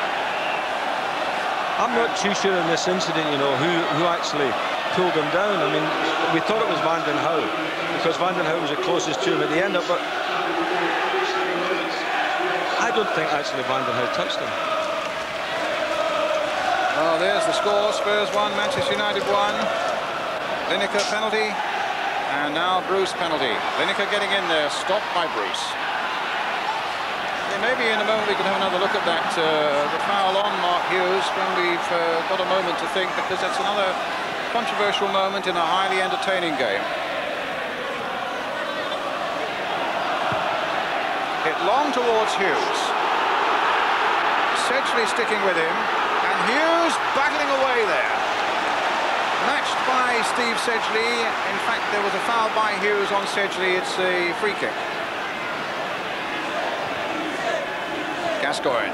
I'm not too sure in this incident, you know, who, who actually pulled him down. I mean, we thought it was Vanden Hauwe, because Vanden Hauwe was the closest to him at the end, but I don't think actually Vanden Hauwe touched him. Oh, there's the score. Spurs one, Manchester United one. Lineker penalty, and now Bruce penalty. Lineker getting in there, stopped by Bruce. Maybe in a moment we can have another look at that, uh, the foul on Mark Hughes, when we've uh, got a moment to think, because that's another controversial moment in a highly entertaining game. Hit long towards Hughes. Sedgley sticking with him, and Hughes battling away there. Matched by Steve Sedgley. In fact, there was a foul by Hughes on Sedgley. It's a free kick. Gascoigne.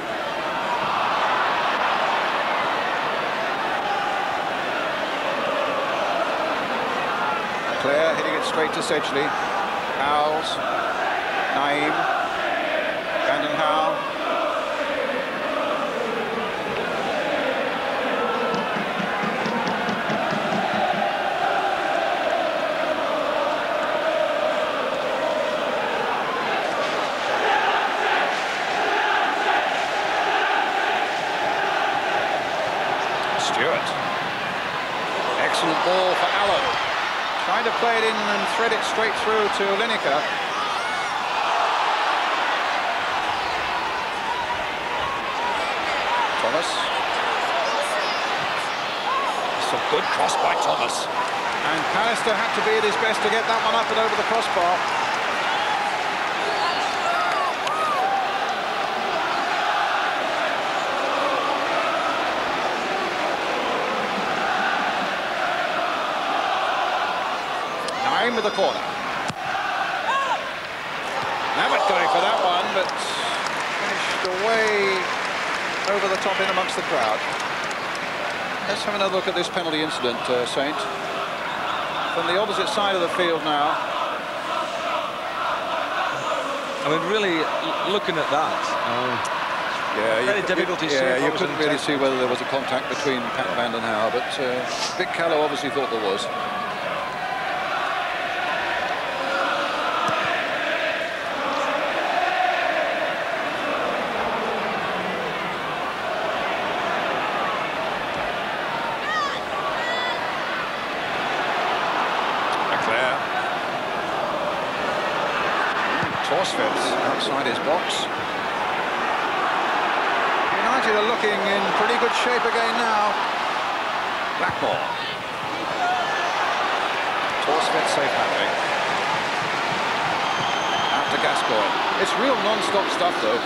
Clare hitting it straight to Sedgley. Howes. Naeem. Vanden Hauwe. Trying to play it in and thread it straight through to Lineker. Thomas. It's a good cross by Thomas. And Pallister had to be at his best to get that one up and over the crossbar. With the corner. Nabbit going for that one, but finished away over the top in amongst the crowd. Let's have another look at this penalty incident, uh, Saint. From the opposite side of the field now. I mean, really, looking at that, uh, yeah, very difficult to see. Yeah, you couldn't really see whether there was a contact between Pat Van den Hauwe, but uh, Vic Callow obviously thought there was. Outside his box. United are looking in pretty good shape again now. Blackmore. Torsfeld safe handling. Out to Gascoigne. It's real non-stop stuff though.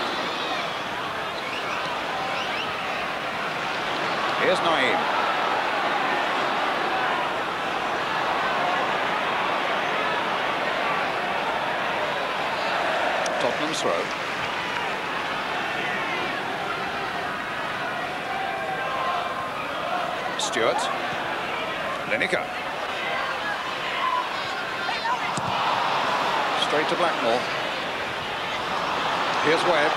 Here's Naeem. Tottenham's throw. Stewart. Lineker. Straight to Blackmore. Here's Webb.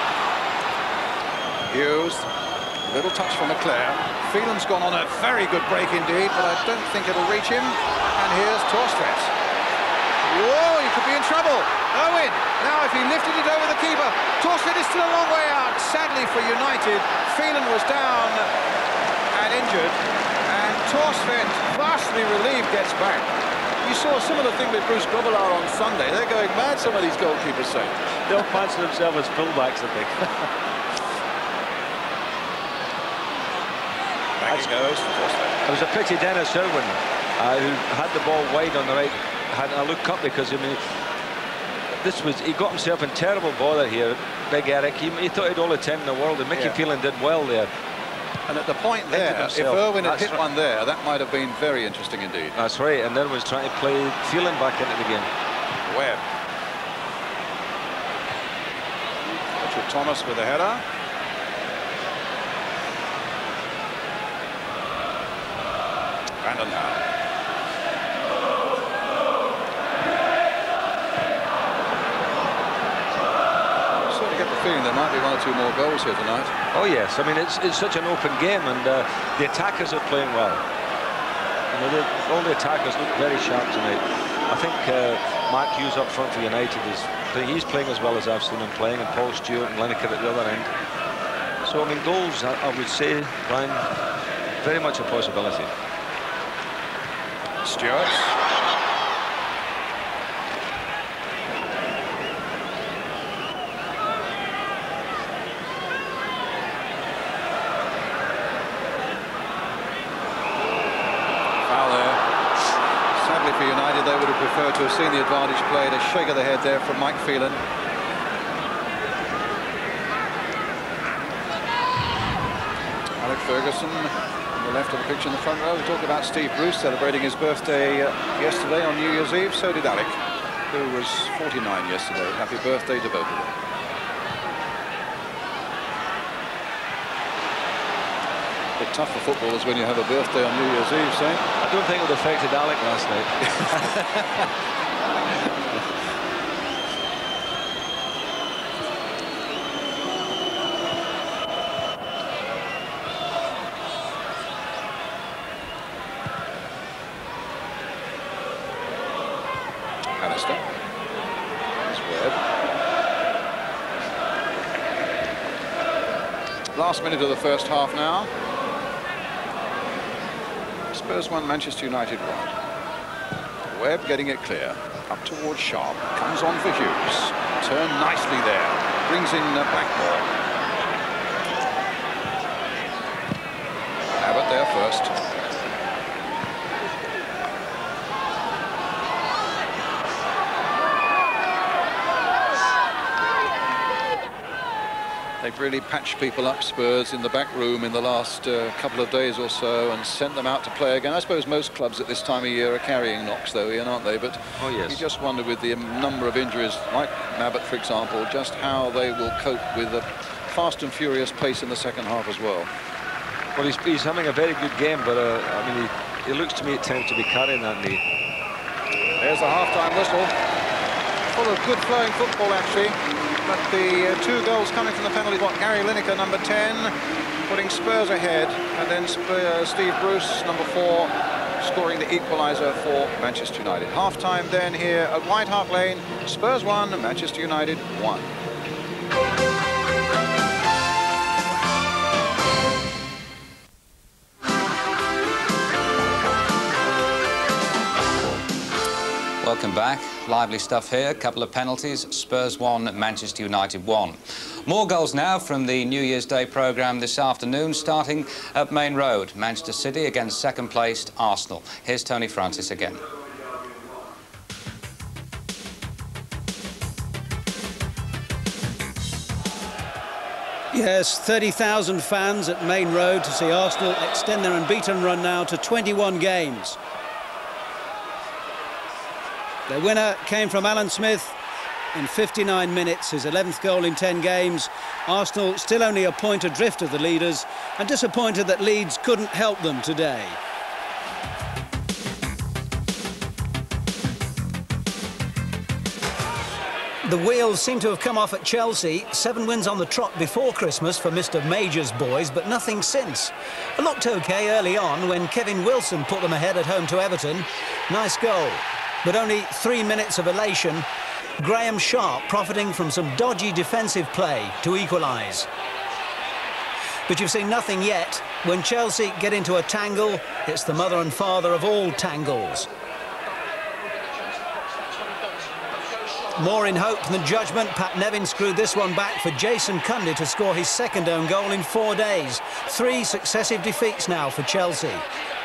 Hughes. Little touch from Leclerc. Phelan's gone on a very good break indeed, but I don't think it'll reach him. And here's Torstvedt. Whoa, he could be in trouble. Owen, now if he lifted it over the keeper. Torstvedt is still a long way out. Sadly for United, Phelan was down and injured. And Torstvedt, vastly relieved, gets back. You saw a similar thing with Bruce Grobbelaar on Sunday. They're going mad, some of these goalkeepers say. They'll fancy themselves as fullbacks, I think. Back he goes. It was a pity Dennis Irwin, uh, who had the ball wide on the right, had a look up, because I mean this was, he got himself in terrible bother here. Big Eric, he, he thought he'd all the ten in the world, and Mickey yeah. Phelan did well there. And at the point there, if Irwin had hit right. one there, that might have been very interesting indeed. That's right, and then was trying to play Phelan back into the game. Webb. Richard Thomas with a header. Van den Hauwe. Feeling there might be one or two more goals here tonight. Oh yes, I mean it's it's such an open game, and uh, the attackers are playing well. You know, all the attackers look very sharp tonight. I think uh, Mark Hughes up front for United is he's playing as well as I've seen him playing, and Paul Stewart and Lineker at the other end. So I mean goals, I, I would say, Brian, very much a possibility. Stewart. For United, they would have preferred to have seen the advantage played. A shake of the head there from Mike Phelan. Alec Ferguson on the left of the picture in the front row. We talked about Steve Bruce celebrating his birthday uh, yesterday on New Year's Eve. So did Alec, who was forty-nine yesterday. Happy birthday to both of them. Bit tough for footballers when you have a birthday on New Year's Eve, Saint. I don't think it would have affected Alec last night. Pallister. There's Webb. Last minute of the first half now. Spurs one, Manchester United one. Webb getting it clear. Up towards Sharp. Comes on for Hughes. Turn nicely there. Brings in uh, Blackmore. Abbott there first. They've really patched people up, Spurs, in the back room in the last uh, couple of days or so and sent them out to play again. I suppose most clubs at this time of year are carrying knocks, though, Ian, aren't they? But oh, yes. You just wonder, with the number of injuries, like Abbott, for example, just how they will cope with a fast and furious pace in the second half as well. Well, he's, he's having a very good game, but uh, I mean, he, it looks to me at times to be carrying that knee. There's the half-time whistle. Full of good flowing football, actually. But the uh, two goals coming from the penalty spot, Gary Lineker, number ten, putting Spurs ahead, and then Sp uh, Steve Bruce, number four, scoring the equaliser for Manchester United. Half-time then here at White Hart Lane, Spurs one, Manchester United one. Welcome back. Lively stuff here. A couple of penalties. Spurs one, Manchester United one. More goals now from the New Year's Day programme this afternoon, starting at Main Road. Manchester City against second-placed Arsenal. Here's Tony Francis again. Yes, thirty thousand fans at Main Road to see Arsenal extend their unbeaten run now to twenty-one games. The winner came from Alan Smith in fifty-nine minutes, his eleventh goal in ten games. Arsenal still only a point adrift of the leaders, and disappointed that Leeds couldn't help them today. The wheels seem to have come off at Chelsea. Seven wins on the trot before Christmas for Mister Major's boys, but nothing since. It looked OK early on when Kevin Wilson put them ahead at home to Everton. Nice goal. But only three minutes of elation. Graham Sharp profiting from some dodgy defensive play to equalise. But you've seen nothing yet. When Chelsea get into a tangle, it's the mother and father of all tangles. More in hope than judgment, Pat Nevin screwed this one back for Jason Cundy to score his second own goal in four days. Three successive defeats now for Chelsea.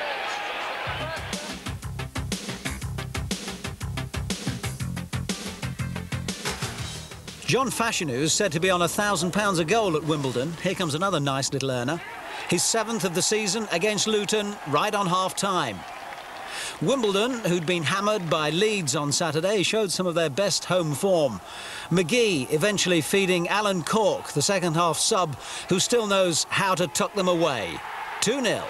John Fashanu is said to be on a thousand pounds a goal at Wimbledon. Here comes another nice little earner. His seventh of the season against Luton, right on half-time. Wimbledon, who'd been hammered by Leeds on Saturday, showed some of their best home form. McGee eventually feeding Alan Cork, the second-half sub, who still knows how to tuck them away. two nil.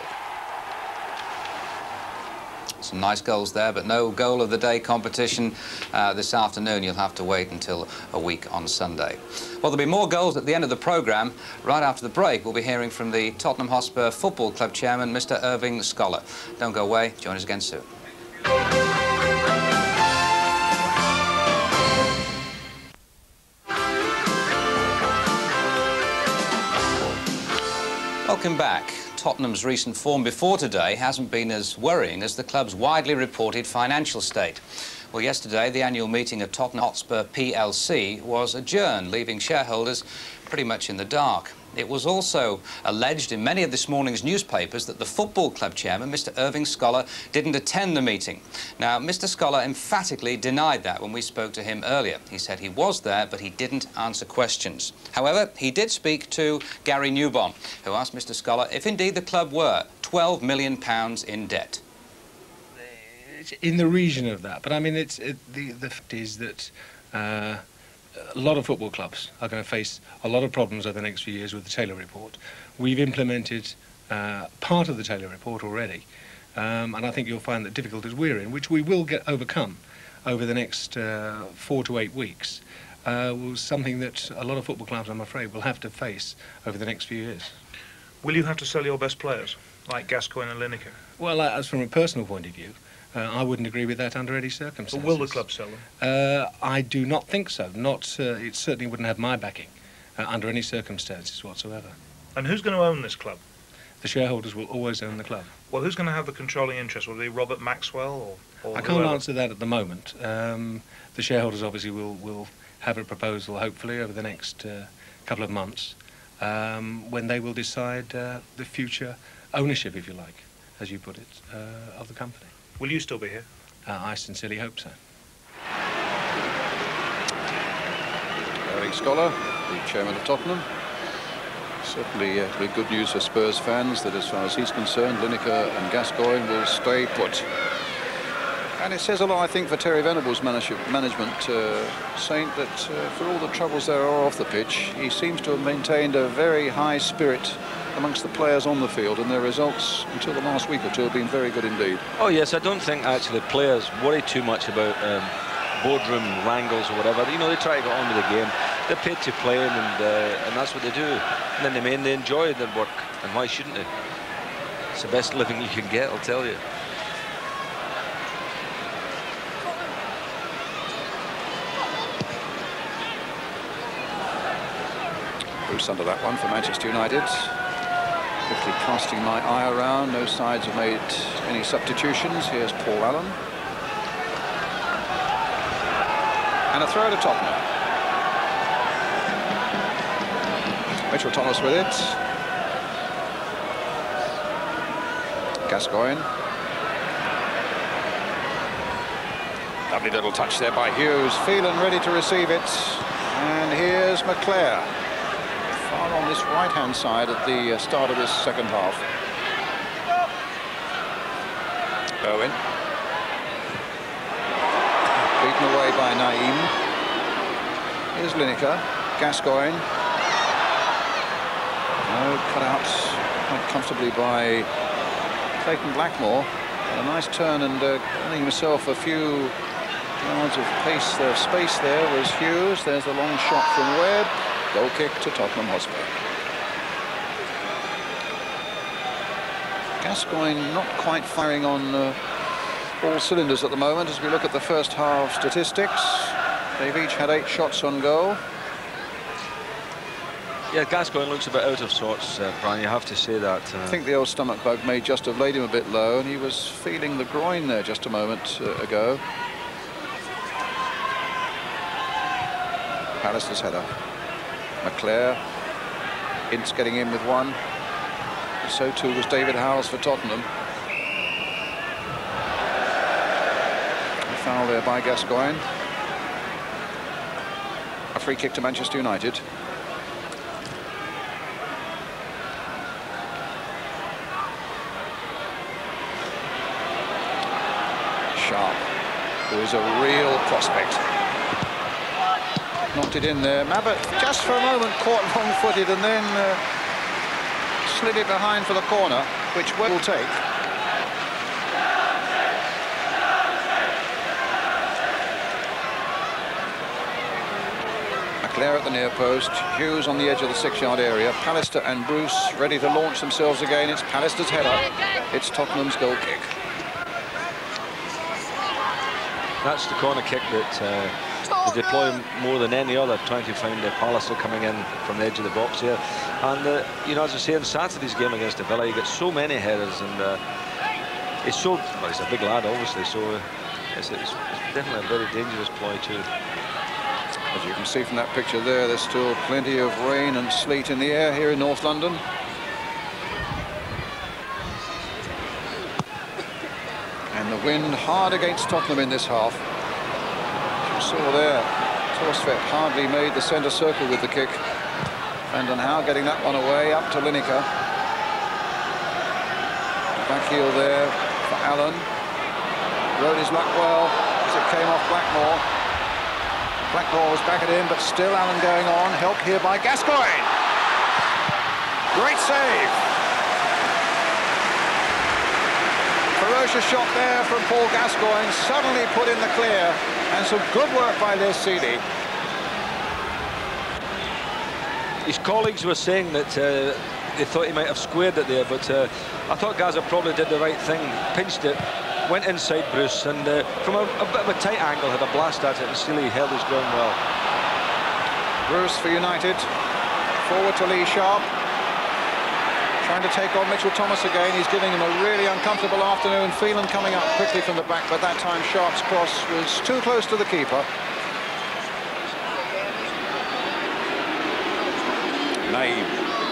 Some nice goals there, but no goal of the day competition uh, this afternoon. You'll have to wait until a week on Sunday. Well, there'll be more goals at the end of the programme. Right after the break, we'll be hearing from the Tottenham Hotspur Football Club chairman, Mister Irving Scholar. Don't go away. Join us again soon. Welcome back. Tottenham's recent form before today hasn't been as worrying as the club's widely reported financial state. Well, yesterday, the annual meeting of Tottenham Hotspur P L C was adjourned, leaving shareholders pretty much in the dark. It was also alleged in many of this morning's newspapers that the football club chairman, Mister Irving Scholar, didn't attend the meeting. Now, Mister Scholar emphatically denied that when we spoke to him earlier. He said he was there, but he didn't answer questions. However, he did speak to Gary Newbon, who asked Mister Scholar if indeed the club were twelve million pounds in debt. In the region of that, but I mean, it's it, the the fact is that uh, a lot of football clubs are going to face a lot of problems over the next few years with the Taylor Report. We've implemented uh, part of the Taylor Report already, um, and I think you'll find that difficulties we're in, which we will get overcome over the next uh, four to eight weeks, uh, was something that a lot of football clubs, I'm afraid, will have to face over the next few years. Will you have to sell your best players, like Gascoigne and Lineker? Well, as from a personal point of view, Uh, I wouldn't agree with that under any circumstances. But will the club sell them? Uh, I do not think so. Not. Uh, it certainly wouldn't have my backing uh, under any circumstances whatsoever. And who's going to own this club? The shareholders will always own the club. Well, who's going to have the controlling interest? Will it be Robert Maxwell or I can't answer that at the moment. Um, the shareholders obviously will, will have a proposal, hopefully, over the next uh, couple of months, um, when they will decide uh, the future ownership, if you like, as you put it, uh, of the company. Will you still be here? Uh, I sincerely hope so. Eric Scholar, the chairman of Tottenham. Certainly uh, be good news for Spurs fans that as far as he's concerned, Lineker and Gascoigne will stay put. And it says a lot, I think, for Terry Venables' manage management, uh, saying that uh, for all the troubles there are off the pitch, he seems to have maintained a very high spirit amongst the players on the field, and their results until the last week or two have been very good indeed. Oh yes, I don't think actually players worry too much about um, boardroom wrangles or whatever. You know, they try to get on with the game. They're paid to play, and uh, and that's what they do. And then they mean they enjoy their work, and why shouldn't they? It's the best living you can get, I'll tell you. Bruce under that one for Manchester United. Quickly casting my eye around. No sides have made any substitutions. Here's Paul Allen. And a throw to Tottenham. Mitchell Thomas with it. Gascoigne. Lovely little touch there by Hughes. Phelan ready to receive it. And here's McClare. Far on this right-hand side at the start of this second half. Owen. Beaten away by Naeem. Here's Lineker. Gascoigne. No, cut out quite comfortably by Clayton Blackmore. A nice turn and uh, earning himself a few yards of pace there, space there was Hughes. There's the long shot from Webb. Goal kick to Tottenham Hotspur. Gascoigne not quite firing on uh, all cylinders at the moment as we look at the first half statistics. They've each had eight shots on goal. Yeah, Gascoigne looks a bit out of sorts, uh, Brian, you have to say that. Uh... I think the old stomach bug may just have laid him a bit low, and he was feeling the groin there just a moment uh, ago. Pallister's header. McClare. Ince getting in with one. So too was David Howells for Tottenham. A foul there by Gascoigne. A free kick to Manchester United. Sharp, who is a real prospect. Knocked it in there. Mabbutt just for a moment caught wrong-footed and then uh, slid it behind for the corner, which will take. McClare at the near post. Hughes on the edge of the six-yard area. Pallister and Bruce ready to launch themselves again. It's Pallister's header. It's Tottenham's goal kick. That's the corner kick that uh, they deploy more than any other, trying to find uh, Pallister coming in from the edge of the box here. And, uh, you know, as I say, in Saturday's game against the Villa, he gets so many headers, and uh, he's so, well, he's a big lad, obviously, so uh, it's, it's, it's definitely a very dangerous ploy, too. As you can see from that picture there, there's still plenty of rain and sleet in the air here in North London. And the wind hard against Tottenham in this half. As you saw there, Torsvedt hardly made the centre circle with the kick. Van Howe getting that one away, up to Lineker. Back heel there for Allen. Rode his luck well as it came off Blackmore. Blackmore was back at him, but still Allen going on. Help here by Gascoigne. Great save. Ferocious shot there from Paul Gascoigne, suddenly put in the clear, and some good work by Les Seeley. His colleagues were saying that uh, they thought he might have squared it there, but uh, I thought Gaza probably did the right thing, pinched it, went inside Bruce, and uh, from a, a bit of a tight angle had a blast at it, and Seeley held his ground well. Bruce for United, forward to Lee Sharp. trying to take on Mitchell Thomas again. He's giving him a really uncomfortable afternoon. Phelan coming up quickly from the back, but that time Sharp's cross was too close to the keeper. Naive.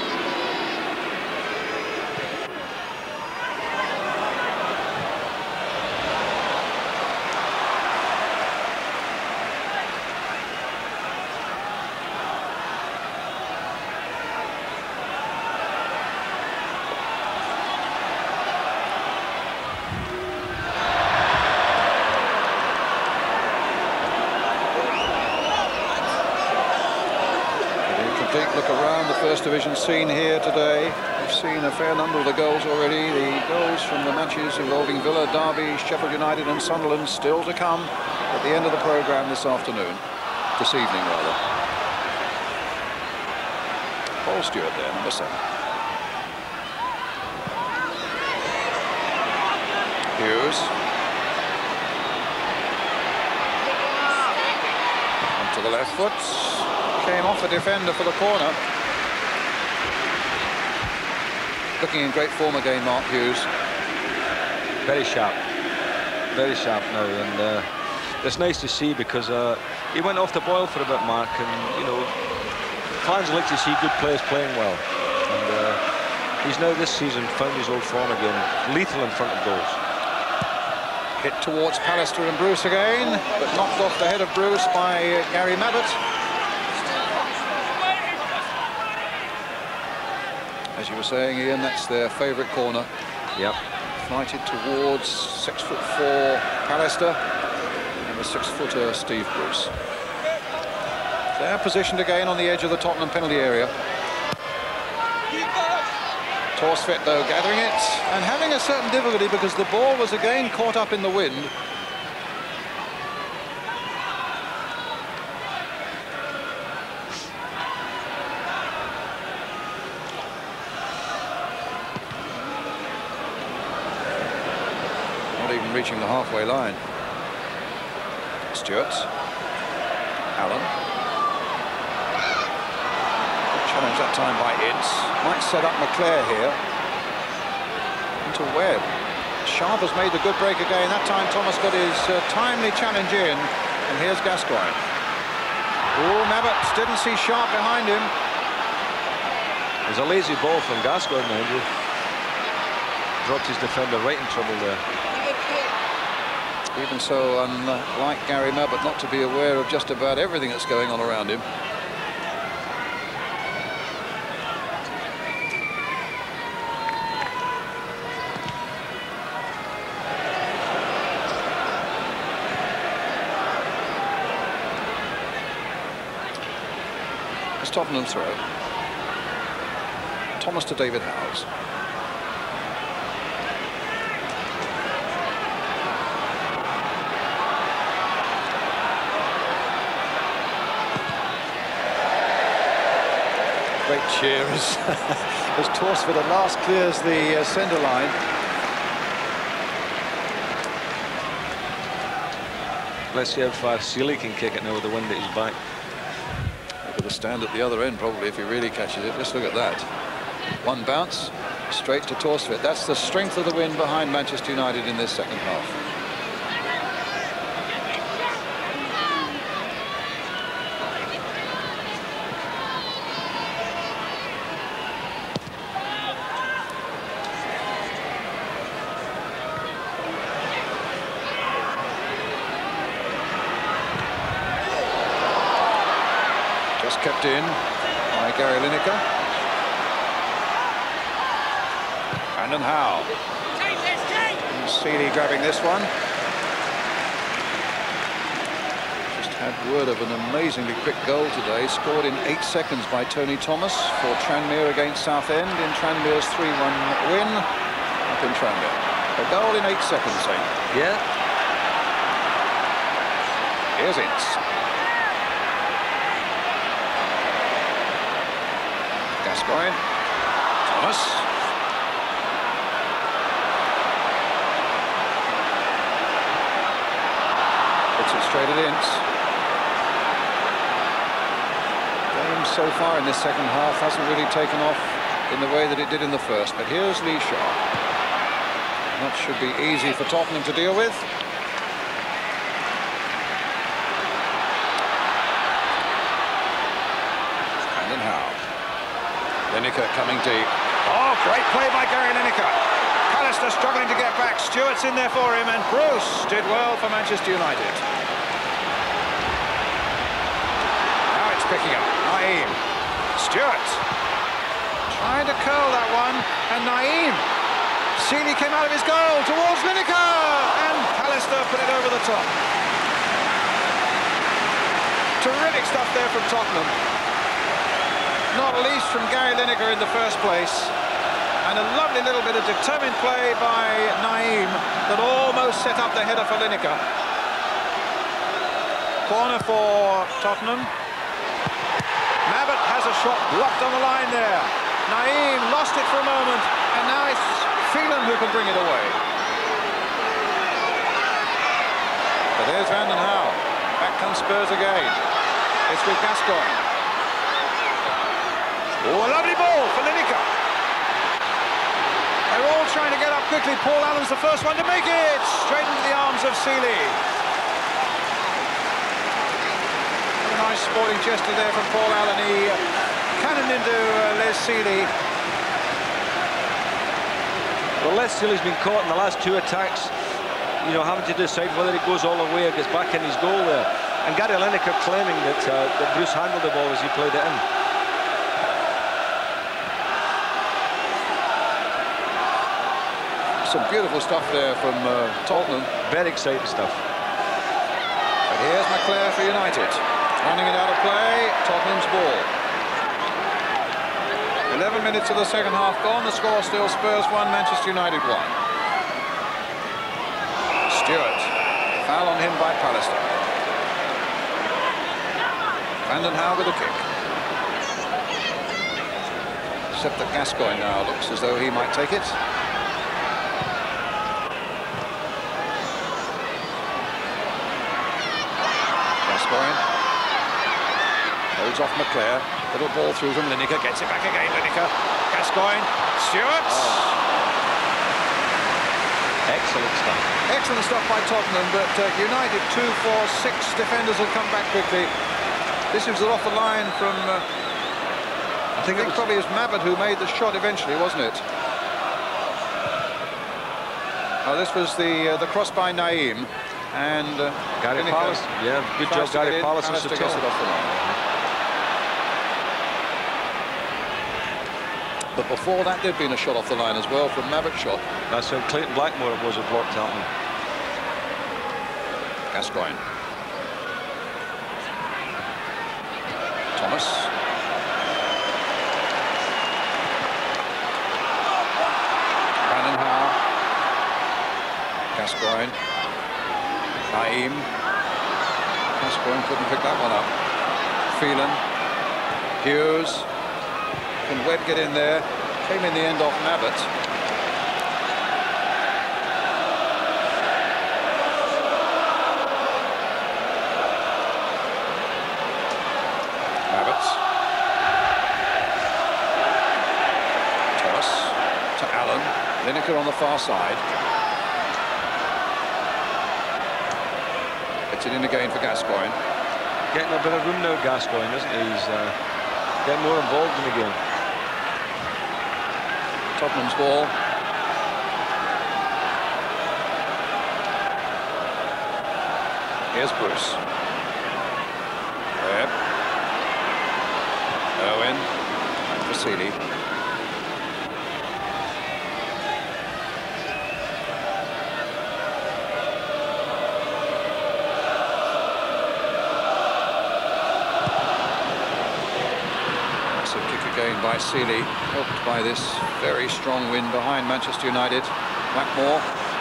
Look around the First Division scene here today. We've seen a fair number of the goals already. The goals from the matches involving Villa, Derby, Sheffield United and Sunderland still to come at the end of the programme this afternoon. This evening, rather. Paul Stewart there, number seven. Hughes. Onto the left foot. Came off a defender for the corner. Looking in great form again, Mark Hughes. Very sharp. Very sharp now, and uh, it's nice to see because uh, he went off the boil for a bit, Mark, and, you know, fans like to see good players playing well. And uh, he's now this season found his old form again, lethal in front of goals. Hit towards Pallister and Bruce again, but knocked off the head of Bruce by uh, Gary Mabbott. As you were saying, Ian, that's their favourite corner. Yep. Flighted towards six foot four Pallister and the six footer Steve Bruce. They're positioned again on the edge of the Tottenham penalty area. Torsfit, though, gathering it and having a certain difficulty because the ball was again caught up in the wind. Reaching the halfway line. Stewart. Allen. Challenge that time by Ince. Might set up McClare here. Into Webb. Sharp has made the good break again. That time Thomas got his uh, timely challenge in. And here's Gascoigne. Oh, Mabbott didn't see Sharp behind him. There's a lazy ball from Gascoigne, mind you. Dropped his defender right in trouble there. Even so, unlike Gary Mabbott, not to be aware of just about everything that's going on around him. It's Tottenham throw. Thomas to David Howes. Great cheer as, as Torsford at last clears the uh, centre line. Let's see how far Sealy can kick it now with the wind at his back. With a stand at the other end probably if he really catches it. Just look at that. One bounce straight to Torsford. That's the strength of the wind behind Manchester United in this second half. Kept in by Gary Lineker. Brandon Howe. And Seeley grabbing this one. Just had word of an amazingly quick goal today, scored in eight seconds by Tony Thomas for Tranmere against Southend in Tranmere's three one win up in Tranmere. A goal in eight seconds, eh? Yeah. Here's Ince. Gascoigne. Thomas. Puts it straight at Ince. Game so far in this second half hasn't really taken off in the way that it did in the first. But here's Lee Shaw. That should be easy for Tottenham to deal with. And then Howe. Lineker coming deep. Oh, great play by Gary Lineker. Pallister struggling to get back. Stewart's in there for him, and Bruce did well for Manchester United. Now it's picking up. Naeem. Stewart. Trying to curl that one, and Naeem. Seeley came out of his goal towards Lineker, and Pallister put it over the top. Terrific stuff there from Tottenham. Not least from Gary Lineker in the first place. And a lovely little bit of determined play by Naeem that almost set up the header for Lineker. Corner for Tottenham. Mabbutt has a shot blocked on the line there. Naeem lost it for a moment, and now it's Phelan who can bring it away. But there's Van den Hauwe. Back comes Spurs again. It's with Gascoigne. Oh, a lovely ball for Lineker. They're all trying to get up quickly. Paul Allen's the first one to make it. Straight into the arms of Seeley. A nice sporting gesture there from Paul Allen. He cannoned into uh, Les Seeley. Well, Les Seeley's been caught in the last two attacks, you know, having to decide whether it goes all the way or gets back in his goal there. And Gary Lineker claiming that, uh, that Bruce handled the ball as he played it in. Some beautiful stuff there from uh, Tottenham. Very exciting stuff. But here's McClare for United. Running it out of play, Tottenham's ball. eleven minutes of the second half gone. The score still Spurs one, Manchester United one. Stewart. Foul on him by Pallister. Van den Hauwe with a kick. Except that Gascoigne now looks as though he might take it. Gascoigne holds off McClare. Little ball through from Lineker. Gets it back again. Lineker. Gascoigne. Stewart. Oh. Excellent stuff. Excellent stuff by Tottenham, but uh, United two, four, six defenders will come back quickly. This was off the line from. Uh, I think, I think it was probably it was Mabbutt who made the shot eventually, wasn't it? Oh, this was the uh, the cross by Naeem. And uh, Gary Pallister, yeah, good job, Gary Pallister gets it off the line. But before that, there'd been a shot off the line as well from Mabbutt's shot. That's how Clayton Blackmore it was who blocked that one. Gascoigne. Thomas. Van den Hauwe. Gascoigne. Naeem. Gascoigne couldn't pick that one up. Phelan. Hughes. Can Webb get in there? Came in the end off Mabbutt. Mabbutt. Toss to Allen. Lineker on the far side. Gets it in again for Gascoigne. Getting a bit of room now, Gascoigne, isn't he? He's uh, getting more involved in the game. Tottenham's ball. Here's Bruce. Webb. Owen. And for Seeley. Again by Seeley, helped by this very strong wind behind Manchester United. Blackmore.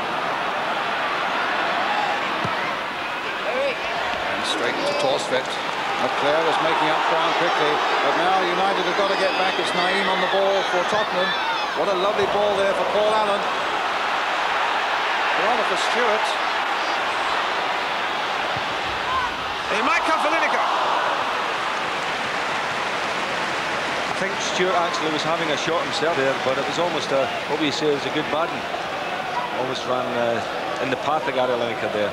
And straight to Torsvedt. McClare was making up ground quickly, but now United have got to get back. It's Naeem on the ball for Tottenham. What a lovely ball there for Paul Allen. Rather for Stewart. He might come for Lineker. think Stewart actually was having a shot himself there, but it was almost a, what we say is a good baden. Almost ran uh, in the path of Gary Lineker there.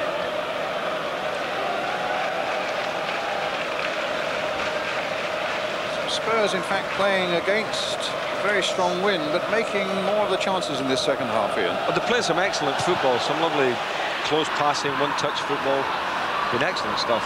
Spurs, in fact, playing against a very strong wind, but making more of the chances in this second half, Ian. Well, they play some excellent football, some lovely close passing, one-touch football. Been excellent stuff.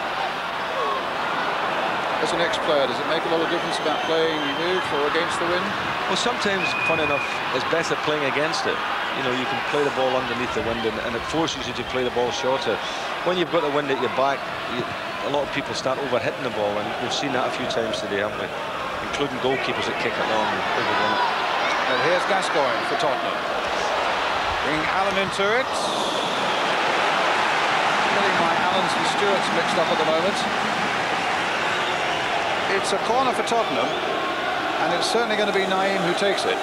As an ex-player, does it make a lot of difference about playing with or against the wind? Well, sometimes, fun enough, it's better playing against it. You know, you can play the ball underneath the wind, and, and it forces you to play the ball shorter. When you've got the wind at your back, you, a lot of people start over-hitting the ball, and we've seen that a few times today, haven't we? Including goalkeepers that kick it long and over-run it. And here's Gascoigne for Tottenham. Bring Allen into it. Getting my Allens and Stewarts mixed up at the moment. It's a corner for Tottenham, and it's certainly going to be Naeem who takes it.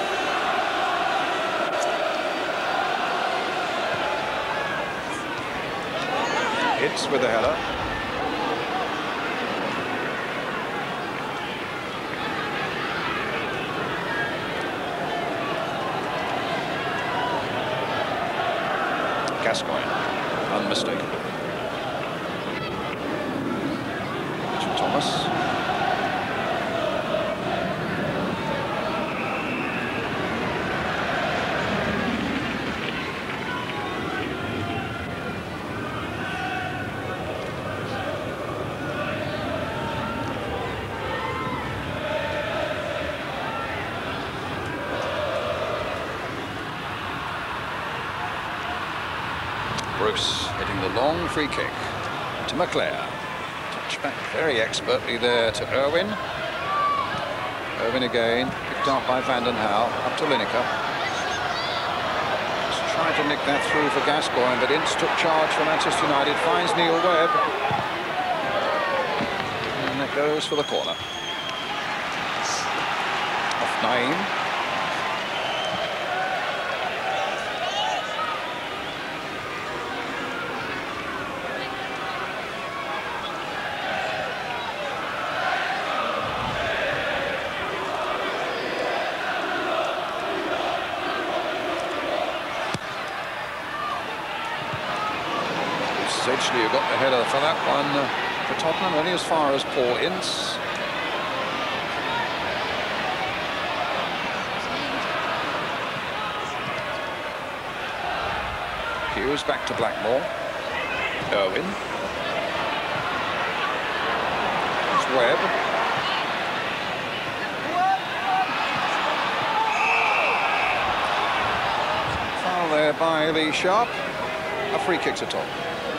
Hits with the header. Gascoigne, unmistakable. Richard Thomas. Bruce hitting the long free kick to McClare. Touchback very expertly there to Irwin. Irwin again, picked up by Van den Hal, up to Lineker. Just trying to nick that through for Gascoigne, but Ince took charge for Manchester United, finds Neil Webb. And that goes for the corner. Off Naeem. Edgley who got the header for that one uh, for Tottenham, only as far as Paul Ince. Hughes back to Blackmore. Irwin. It's Webb. Foul there by Lee Sharp. A free kick to Tottenham.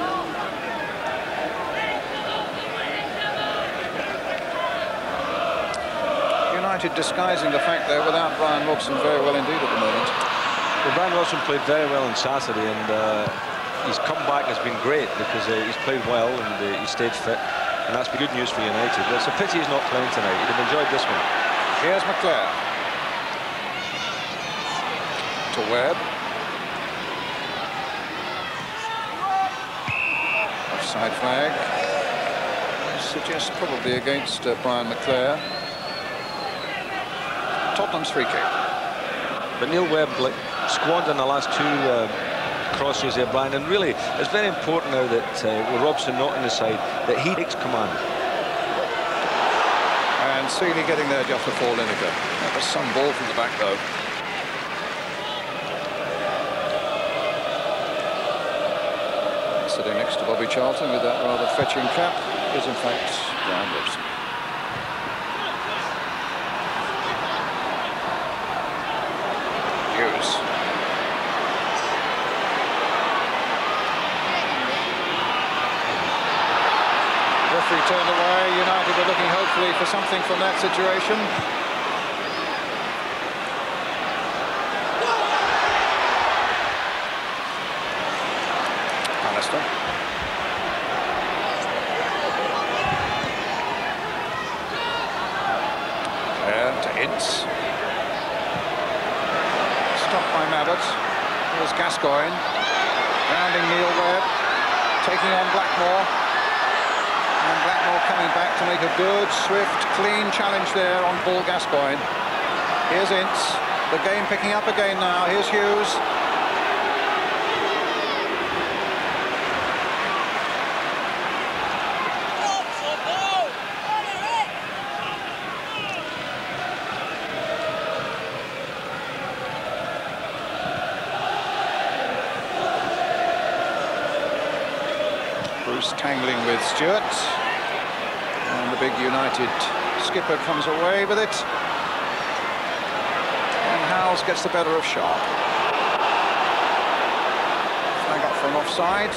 United disguising the fact they're without Brian Robson very well indeed at the moment. Well, Brian Robson played very well on Saturday, and uh, his comeback has been great because uh, he's played well and uh, he stayed fit, and that's been good news for United. It's a pity he's not playing tonight. He'd have enjoyed this one. Here's McClare. To Webb. Offside flag. Suggests probably against uh, Brian McClare. Tottenham's free kick. But Neil Webb like, squandered in the last two uh, crosses there, Brian, and really it's very important now that uh, with Robson not on the side, that he takes command. And Seeley getting there just before Lineker. That was some ball from the back though. Sitting next to Bobby Charlton with that rather fetching cap is in fact Brian Robson. Hughes. Referee turned away. United are looking hopefully for something from that situation. Alistair. There to Ince. Stopped by Mabbott. Here's Gascoigne. Rounding Neil Webb. Taking on Blackmore. And Blackmore Blackmore coming back to make a good, swift, clean challenge there on Paul Gascoigne. Here's Ince. The game picking up again now. Here's Hughes. Bruce tangling with Stewart, and the big United skipper comes away with it, and Howells gets the better of Sharp. Flag up for an offside.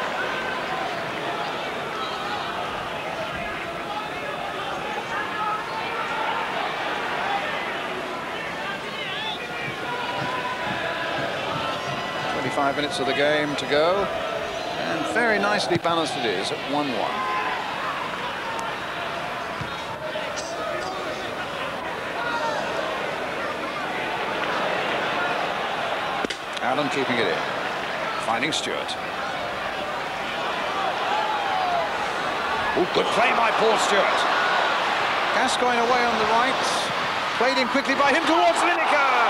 twenty-five minutes of the game to go. And very nicely balanced it is at one one. Allen keeping it in. Finding Stewart. Oh, good play by Paul Stewart. Gascoigne away on the right. Played in quickly by him towards Lineker.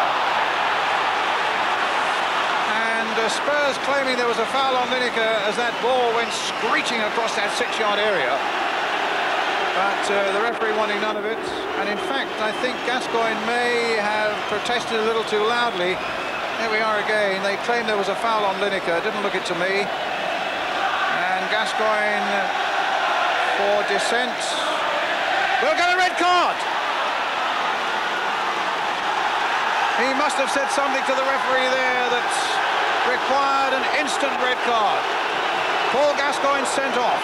And uh, Spurs claiming there was a foul on Lineker as that ball went screeching across that six-yard area. But uh, the referee wanting none of it. And in fact, I think Gascoigne may have protested a little too loudly. There we are again. They claim there was a foul on Lineker. Didn't look it to me. And Gascoigne for dissent. We'll get a red card. He must have said something to the referee there that required an instant red card. Paul Gascoigne sent off.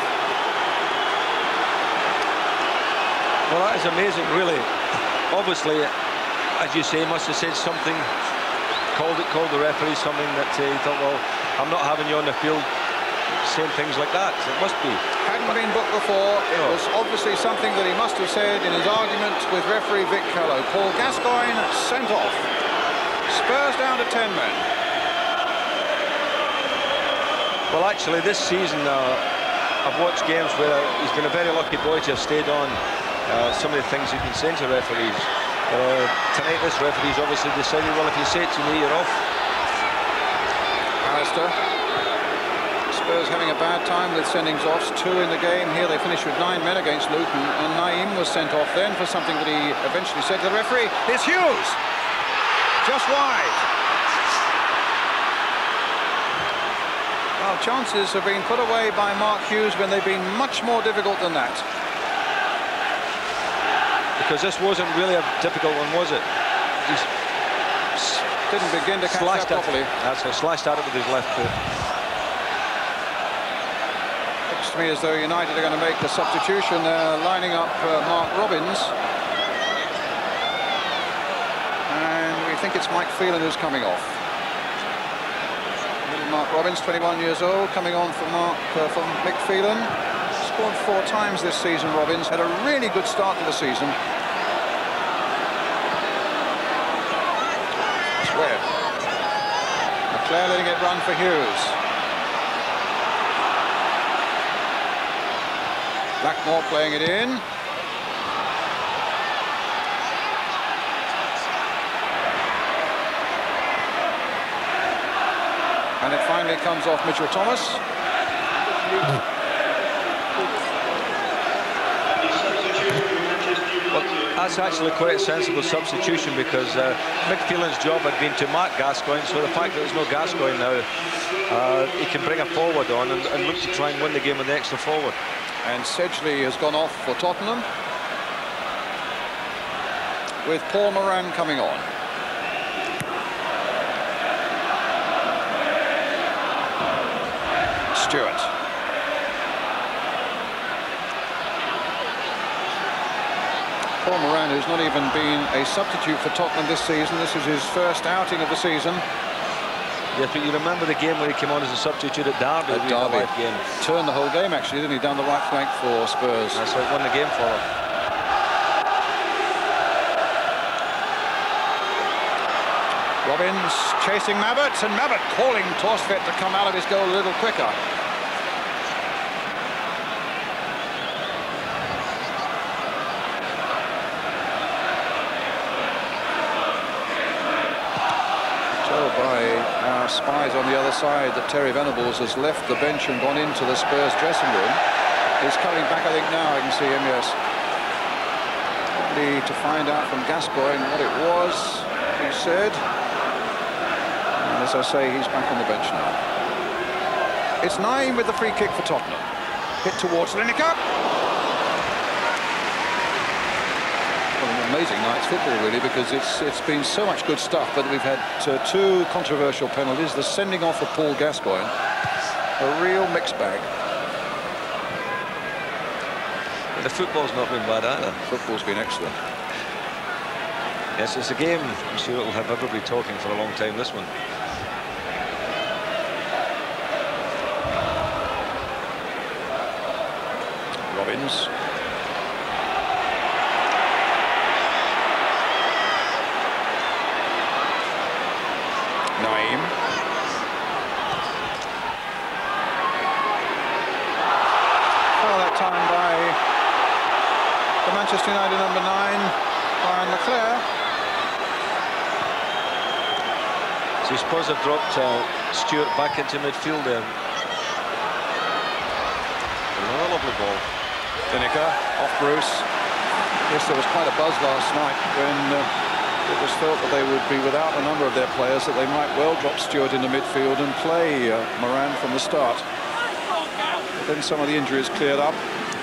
Well, that is amazing, really. Obviously, as you say, must have said something, called it, called the referee something that uh, he thought, well, I'm not having you on the field saying things like that. It must be. Hadn't been booked before. It no. was obviously something that he must have said in his argument with referee Vic Kello. Paul Gascoigne sent off. Spurs down to ten men. Well, actually, this season, uh, I've watched games where he's been a very lucky boy to have stayed on. Uh, some of the things he's been saying to referees. Uh, tonight, this referee's obviously decided, well, if you say it to me, you're off. Alistair. Spurs having a bad time with sendings offs. Two in the game here. They finished with nine men against Luton. And Naeem was sent off then for something that he eventually said to the referee. It's Hughes! Just wide. Well, chances have been put away by Mark Hughes when they've been much more difficult than that. Because this wasn't really a difficult one, was it? He didn't begin to catch that properly. That's a slashed at it with his left foot. Looks to me as though United are going to make the substitution. They're lining up uh, Mark Robbins. And we think it's Mike Phelan who's coming off. Mark Robbins, twenty-one years old, coming on for Mark uh, from Mick Phelan. Scored four times this season, Robbins. Had a really good start to the season. It's Webb. McClare letting it run for Hughes. Blackmore playing it in. And it finally comes off Mitchell Thomas. Well, that's actually quite a sensible substitution because uh, Mick Phelan's job had been to mark Gascoigne, so the fact that there's no Gascoigne now, uh, he can bring a forward on and, and look to try and win the game with the extra forward. And Sedgley has gone off for Tottenham, with Paul Moran coming on. Stewart. Paul Moran, who's not even been a substitute for Tottenham this season. This is his first outing of the season. Yes, but you remember the game where he came on as a substitute at Derby. At Derby. Game. Turned the whole game, actually, didn't he? Down the right flank for Spurs. That's how he won the game for him. Robbins chasing Mabbott, and Mabbott calling Torsvet to come out of his goal a little quicker. have spies on the other side that Terry Venables has left the bench and gone into the Spurs dressing room. He's coming back, I think now I can see him, yes. Probably to find out from Gascoigne what it was he said. And as I say, he's back on the bench now. It's Naeem with the free kick for Tottenham. Hit towards Lineker. Well, an amazing night's football, really, because it's it's been so much good stuff, but we've had uh, two controversial penalties, the sending off of Paul Gascoigne, a real mixed bag. But the football's not been bad either. Football's been excellent. Yes, it's a game. I'm sure it'll have everybody talking for a long time, this one. Robbins. Naeem. Oh, that time by the Manchester United number nine, Brian Leclerc. So Spurs have dropped uh, Stewart back into midfield there. Another lovely ball. Lineker off Bruce. Yes, there was quite a buzz last night when uh, it was thought that they would be without a number of their players, that they might well drop Stewart into midfield and play uh, Moran from the start. But then some of the injuries cleared up.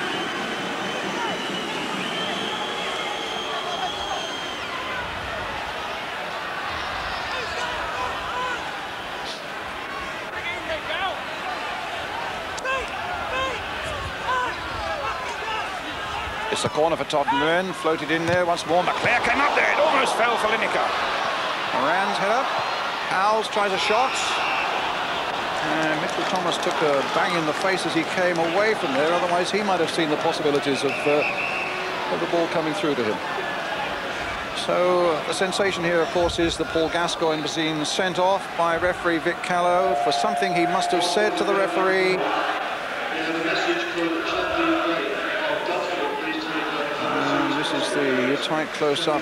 It's a corner for Tottenham, floated in there once more. Leclerc came up there, it almost fell for Lineker. Moran's head up. Howells tries a shot. And Mitchell Thomas took a bang in the face as he came away from there, otherwise he might have seen the possibilities of, uh, of the ball coming through to him. So the sensation here, of course, is that Paul Gascoigne was being sent off by referee Vic Callow for something he must have said to the referee. This is the tight close-up,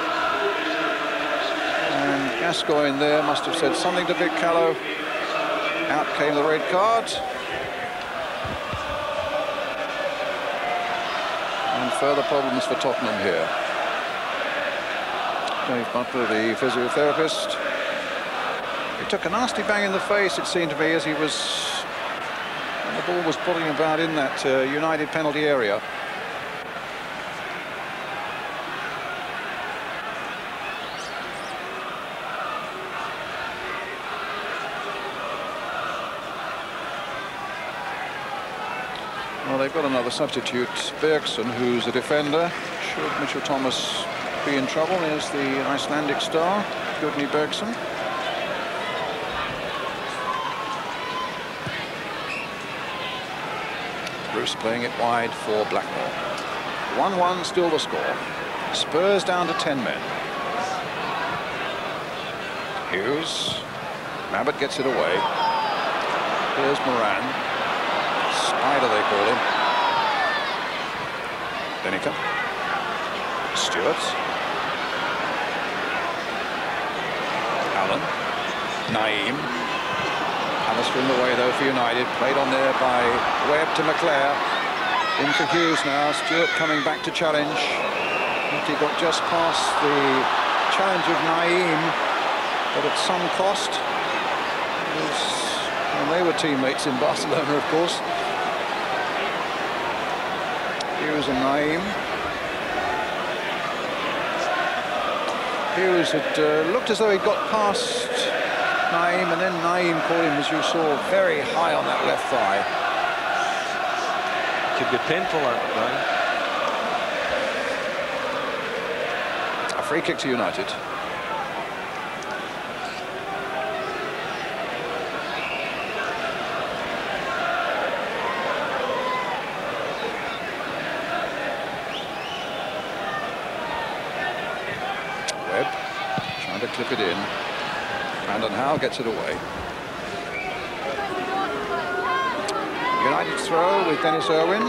and Gascoigne there must have said something to Vic Callow. Out came the red card, and further problems for Tottenham here. Dave Butler, the physiotherapist, he took a nasty bang in the face, it seemed to me, as he was, and the ball was pulling about in that uh, United penalty area. Well, they've got another substitute, Bergson, who's a defender. Should Mitchell Thomas be in trouble? Here's the Icelandic star, Gudni Bergson. Bruce playing it wide for Blackmore. one one still the score. Spurs down to ten men. Hughes. Mabbott gets it away. Here's Moran. Spider, they call him. Lineker. Stewart. Allen. Naeem. Pallister in the way, though, for United. Played on there by Webb to Leclerc. Into Hughes now. Stewart coming back to challenge. He got just past the challenge of Naeem, but at some cost. It was, and they were teammates in Barcelona, of course. Hughes and Naeem. Hughes had uh, looked as though he'd got past Naeem, and then Naeem caught him, as you saw, very high on that left thigh. Could be painful, that, A free kick to United. Trying to clip it in. Brandon Howe gets it away. United throw with Dennis Irwin.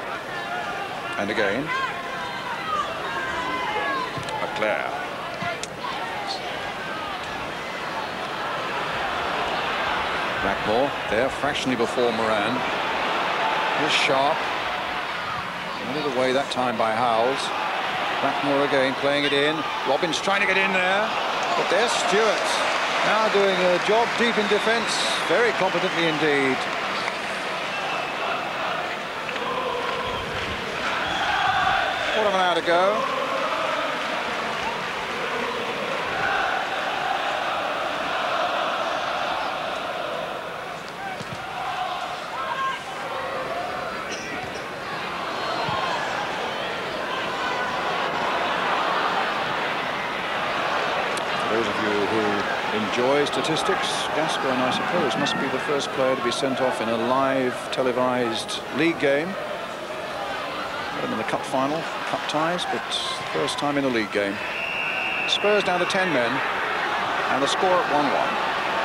And again. Leclerc. Blackmore there, fractionally before Moran. Here's Sharp. Out of the way that time by Howells. Blackmore again playing it in. Robbins trying to get in there. But there's Stewart. Now doing a job deep in defence. Very competently indeed. Quarter of an hour to go. Enjoy statistics. Gascoigne, I suppose, must be the first player to be sent off in a live televised league game. In the cup final, cup ties, but first time in a league game. Spurs down to ten men, and the score at one one.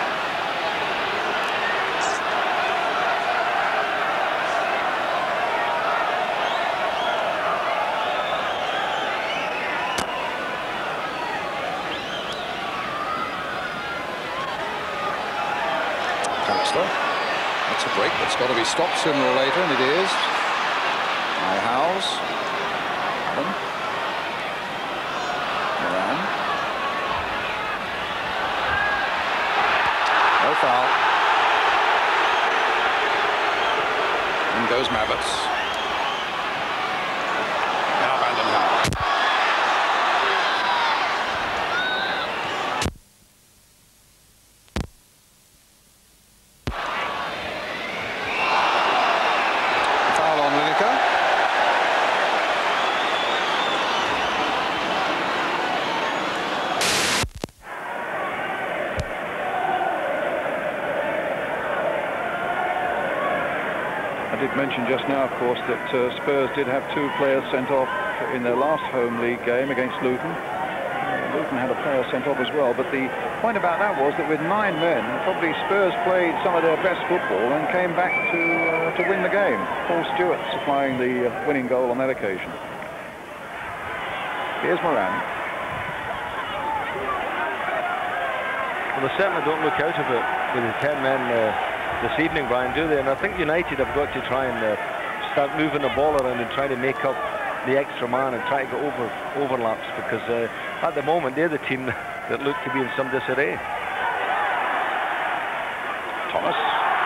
That's a break that's got to be stopped sooner or later, and it is. Now Howells. Allen. Moran. No foul. In goes Mabbotts. Now Brandon Howell. Mentioned just now, of course, that uh, Spurs did have two players sent off in their last home league game against Luton. Uh, Luton had a player sent off as well, but the point about that was that with nine men, probably Spurs played some of their best football and came back to uh, to win the game. Paul Stewart supplying the uh, winning goal on that occasion. Here's Moran. Well, they certainly don't look out of it with the ten men uh, this evening, Brian, do they? And I think United have got to try and uh, start moving the ball around and try to make up the extra man and try to get over overlaps, because uh, at the moment they're the team that look to be in some disarray. Thomas.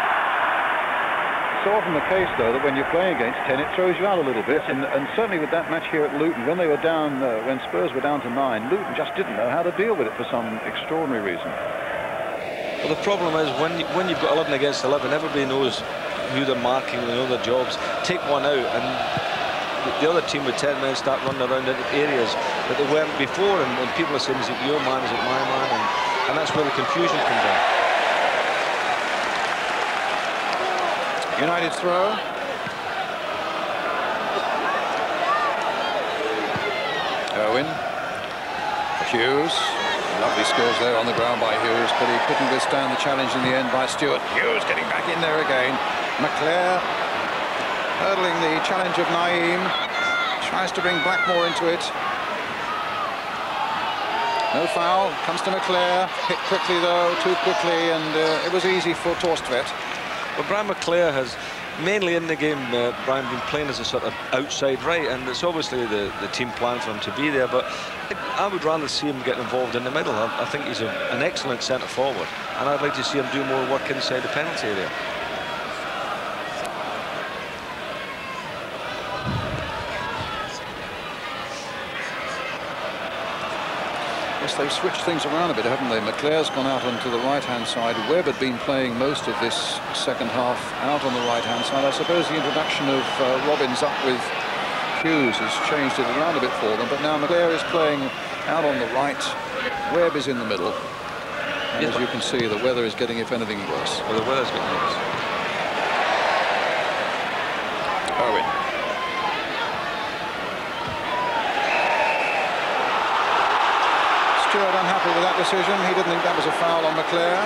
So often the case, though, that when you're playing against ten, it throws you out a little bit, and, and certainly with that match here at Luton, when they were down, uh, when Spurs were down to nine, Luton just didn't know how to deal with it for some extraordinary reason. Well, the problem is when you, when you've got eleven against eleven, everybody knows who they're marking, they know their jobs. Take one out, and the, the other team with ten men start running around in areas that they weren't before, and, and people are saying, is it your man, is it my man? And, and that's where the confusion comes in. United throw. Owen. Hughes. Lovely skills there on the ground by Hughes, but he couldn't withstand the challenge in the end by Stewart. Hughes getting back in there again. McClare hurdling the challenge of Naeem. Tries to bring Blackmore into it. No foul. Comes to McClare. Hit quickly though, too quickly, and uh, it was easy for Torstvedt. Well, Brian McClare has mainly in the game, uh, Brian, been playing as a sort of outside right, and it's obviously the, the team plan for him to be there, but I would rather see him get involved in the middle. I, I think he's a, an excellent centre forward, and I'd like to see him do more work inside the penalty area. Yes, they've switched things around a bit, haven't they? McClare's gone out onto the right-hand side. Webb had been playing most of this second half out on the right-hand side. I suppose the introduction of uh, Robbins up with Hughes has changed it around a bit for them, but now McClare is playing out on the right. Webb is in the middle. And yes, as you can see, the weather is getting, if anything, worse. Well, the weather's getting worse. Owen. Stewart unhappy with that decision. He didn't think that was a foul on McClare.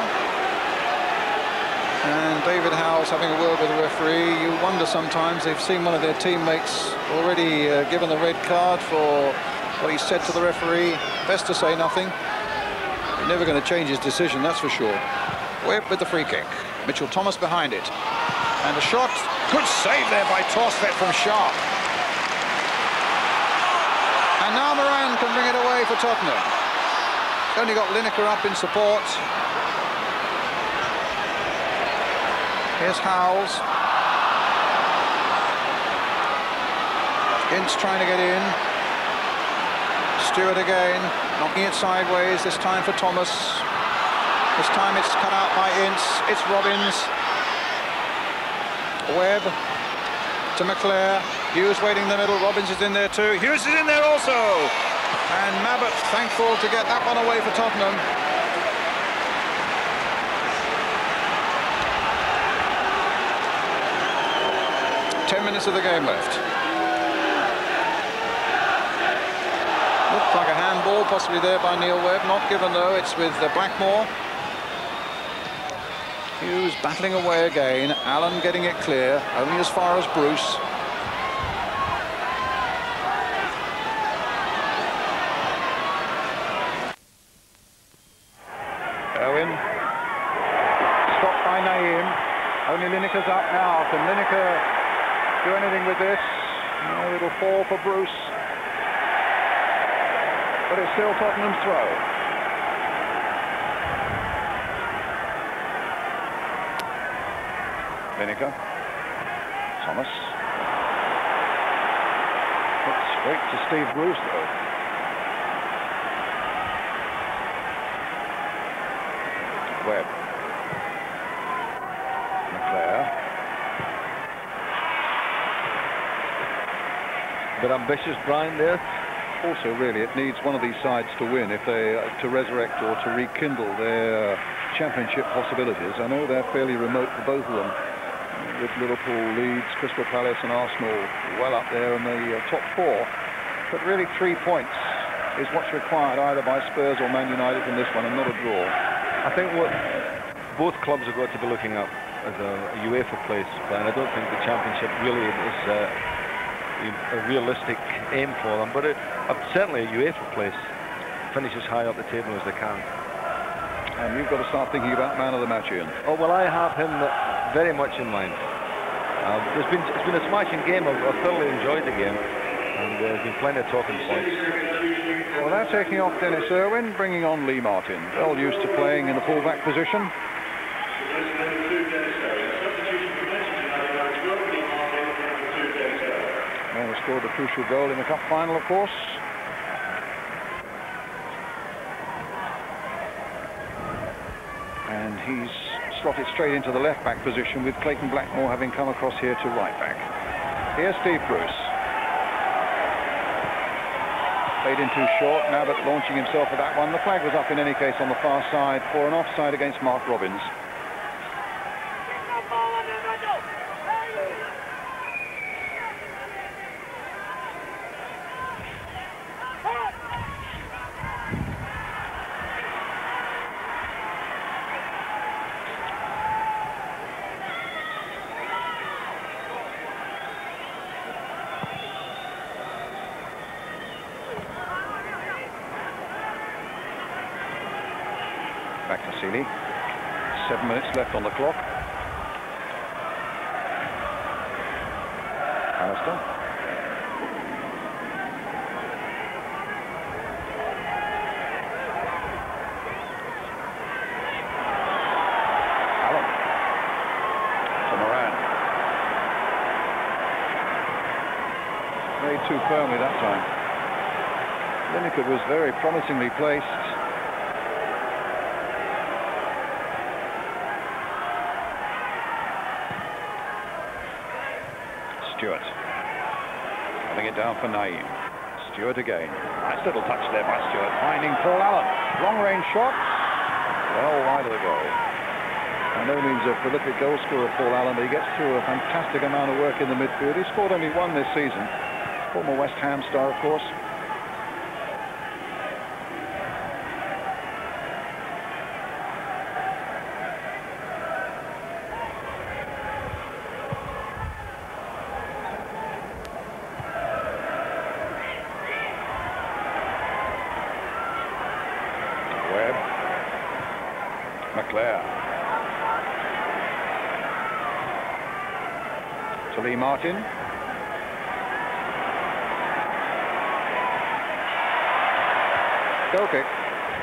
And David Howells having a word with the referee. You wonder sometimes, they've seen one of their teammates already uh, given the red card for what he said to the referee. Best to say nothing. He's never going to change his decision, that's for sure. Webb with the free kick. Mitchell Thomas behind it. And a shot. Good save there by Torsvedt from Sharp. And now Moran can bring it away for Tottenham. Only got Lineker up in support. Here's Howells. Ince trying to get in. Stewart again, knocking it sideways, this time for Thomas. This time it's cut out by Ince. It's Robbins. Webb to McClare. Hughes waiting in the middle. Robbins is in there too. Hughes is in there also. And Mabbott thankful to get that one away for Tottenham. Ten minutes of the game left. Looked like a handball, possibly there by Neil Webb. Not given though. It's with uh, Blackmore. Hughes battling away again. Allen getting it clear, only as far as Bruce. Owen. Stopped by Naeem. Only Lineker's up now. Can Lineker do anything with this? No, it'll fall for Bruce. But it's still Tottenham's throw. Lineker. Thomas. It's straight to Steve Bruce, though. Webb. McClare. Bit ambitious, Brian, there. Also, really, it needs one of these sides to win if they uh, to resurrect or to rekindle their uh, championship possibilities. I know they're fairly remote for both of them, with Liverpool, Leeds, Crystal Palace and Arsenal well up there in the uh, top four. But really three points is what's required either by Spurs or Man United from this one, and not a draw. I think what both clubs have got to be looking at as a, a UEFA place, and I don't think the championship really is uh, a realistic aim for them, but it, uh, certainly a UEFA place, finish as high up the table as they can. And you've got to start thinking about man of the match, Ian. Oh, well, I have him very much in mind. Uh, there's been, it's been a smashing game. I've, I've thoroughly enjoyed the game, and uh, there's been plenty of talking points. Well, they're taking off Dennis Irwin, bringing on Lee Martin. Well used to playing in the full-back position. Man who scored the crucial goal in the cup final, of course. And he's slotted straight into the left-back position, with Clayton Blackmore having come across here to right-back. Here's Steve Bruce. Played in too short. Mabbott launching himself at that one. The flag was up in any case on the far side for an offside against Mark Robbins. Back to Seeley. Seven minutes left on the clock. Alistair. Allen. To Moran. Played too firmly that time. Lineker was very promisingly placed. Stewart. Having it down for Naeem. Stewart again. Nice little touch there by Stewart. Finding Paul Allen. Long-range shot. Well wide of the goal. By no means a prolific goal scorer, Paul Allen, but he gets through a fantastic amount of work in the midfield. He scored only one this season. Former West Ham star, of course. McClare. to Lee Martin. Goal kick.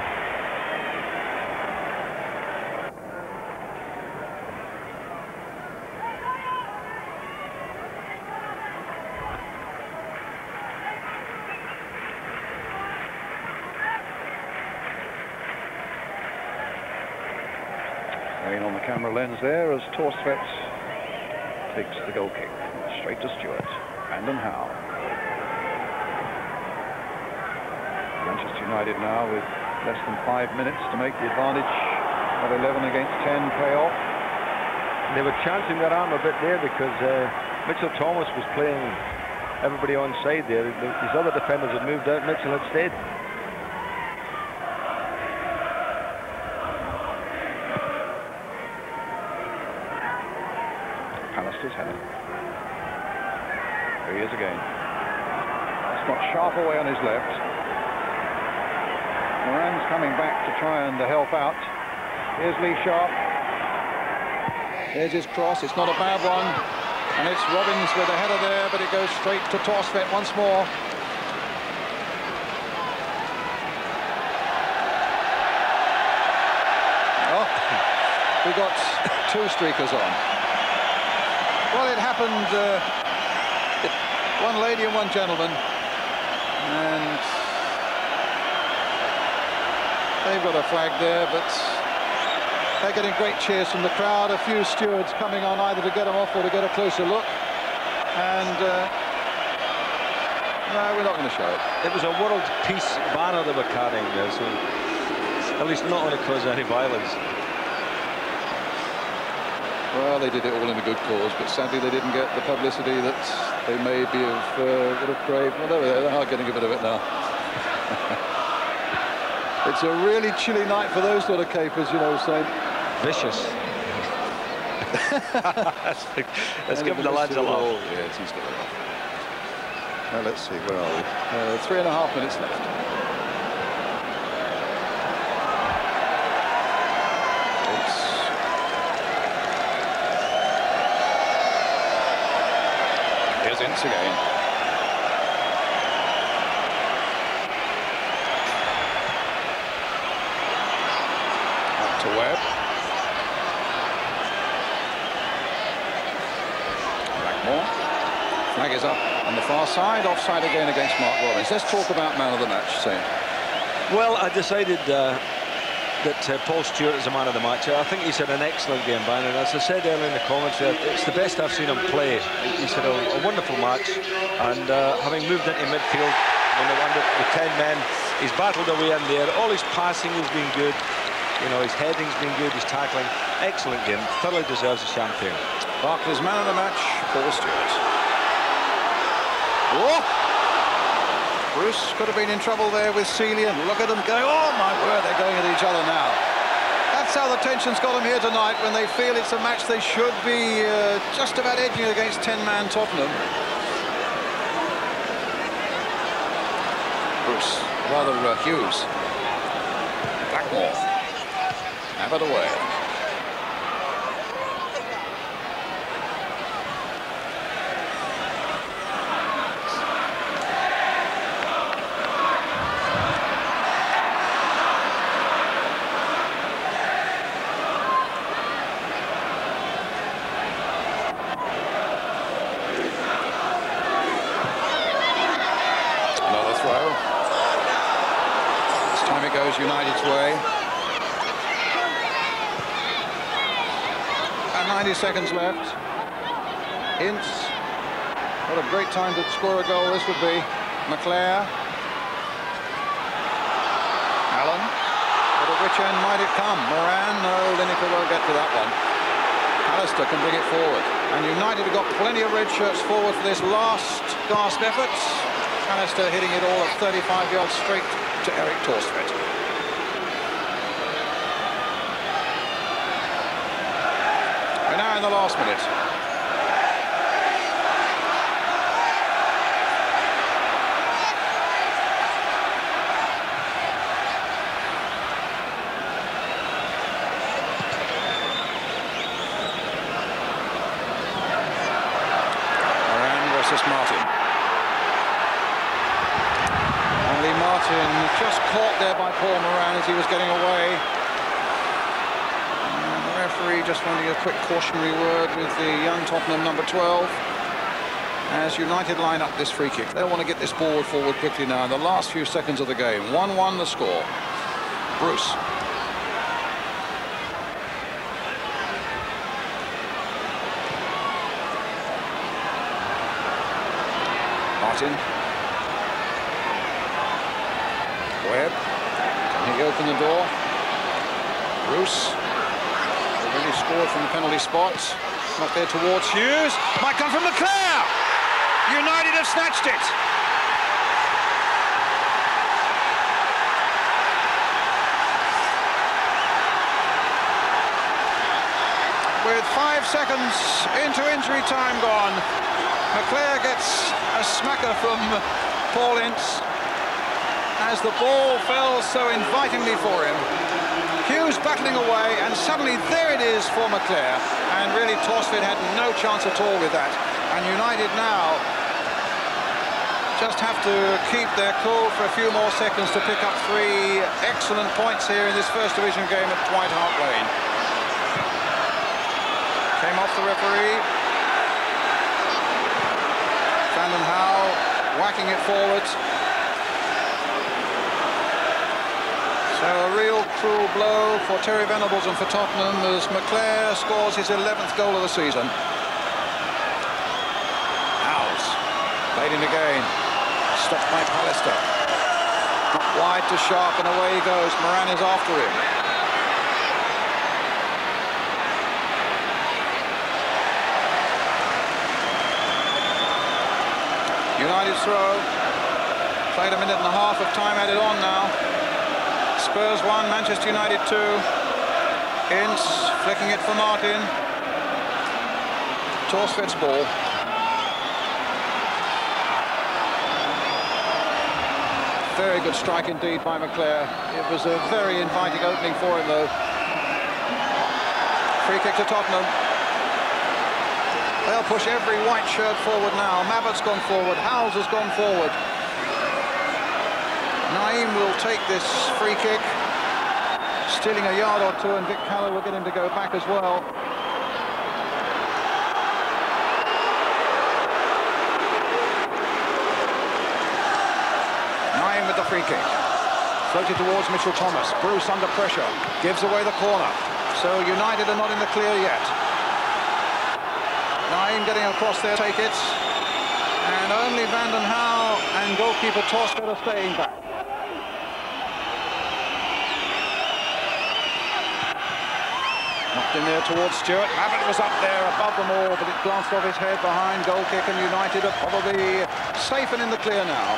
Rain on the camera lens there as Torstvedt takes the goal kick straight to Stewart. Brandon Howe. Manchester United now with less than five minutes to make the advantage of eleven against ten pay off. They were chancing their arm a bit there because uh, Mitchell Thomas was playing everybody on side there. These other defenders had moved out, Mitchell had stayed. Pallister's header. Here he is again. It's got Sharp away on his left. Moran's coming back to try and uh, help out. Here's Lee Sharp. There's his cross. It's not a bad one. And it's Robbins with a header there, but it goes straight to Torstvedt once more. Oh, we got two streakers on. Well, it happened, uh, one lady and one gentleman. And they've got a flag there, but they're getting great cheers from the crowd. A few stewards coming on either to get them off or to get a closer look. And uh, no, we're not going to show it. It was a world peace banner they were carrying there, so at least not going to cause any violence. Well, they did it all in a good cause, but sadly they didn't get the publicity that they maybe have, uh, would have craved. Well, they are getting a bit of it now. It's a really chilly night for those sort of capers, you know, so vicious. Let's give the lads a laugh. Yes, he's got it off. Now let's see, where are we? Uh, three and a half minutes left. It's... Here's Ince again. To Webb. Blackmore. Flag is up on the far side. Offside again against Mark Robbins. Let's talk about man of the match, Sam. Well, I decided uh, that uh, Paul Stewart is the man of the match. I think he's had an excellent game, Brian. And as I said earlier in the commentary, it's the best I've seen him play. He's had a, a wonderful match. And uh, having moved into midfield when they won with ten men, he's battled away in there. All his passing has been good. You know, his heading's been good, his tackling. Excellent game. Thoroughly deserves a champagne. Barclays man of the match, Paul Stewart. Oh! Bruce could have been in trouble there with Seeley, and look at them going, oh my word, they're going at each other now. That's how the tension's got them here tonight, when they feel it's a match they should be uh, just about edging against ten-man Tottenham. Bruce, rather uh, Hughes. Blackmore. Have it away. Another throw. This time it goes United's way. ninety seconds left. Ince. What a great time to score a goal this would be. McClare. Allen. But at which end might it come? Moran? No, Lineker won't get to that one. Pallister can bring it forward. And United have got plenty of red shirts forward for this last gasp effort. Pallister hitting it all at thirty-five yards straight to Eric Torstvedt. Now in the last minute. Francis Martin. Only Martin just caught there by Paul Moran as he was getting away. And the referee just wanting a quick cautionary word with the young Tottenham number twelve. As United line up this free kick, they'll want to get this ball forward quickly now in the last few seconds of the game. one one the score. Bruce. Martin. Webb. Can he open the door? Bruce. Already scored from the penalty spot. Not there towards Hughes. Might come from Leclerc. United have snatched it. With five seconds into injury time gone, Leclerc gets a smacker from Paul Ince as the ball fell so invitingly for him. Hughes battling away, and suddenly there it is for Leclerc, and really Torsford had no chance at all with that. And United now just have to keep their cool for a few more seconds to pick up three excellent points here in this First Division game at White Hart Lane. Came off the referee. Van den Hauwe whacking it forward. So a real cruel blow for Terry Venables and for Tottenham as Leclerc scores his eleventh goal of the season. Howes played in again. Stopped by Pallister. Not wide to Sharp, and away he goes. Moran is after him. United's throw. Played a minute and a half of time added on now. Spurs one, Manchester United two. Ince flicking it for Martin. Torsford's ball. Very good strike indeed by Leclerc. It was a very inviting opening for him though. Free kick to Tottenham. They'll push every white shirt forward now. Mabbott's gone forward. Howes has gone forward. Naeem will take this free kick. Stealing a yard or two, and Vic Haller will get him to go back as well. With the free kick. Floated towards Mitchell Thomas. Bruce under pressure. Gives away the corner. So United are not in the clear yet. Naeem getting across there, take it. And only Van den Hauwe and goalkeeper Torsford are staying back. Knocked in there towards Stewart. Mabbutt was up there above them all, but it glanced off his head behind. Goal kick, and United are probably safe and in the clear now.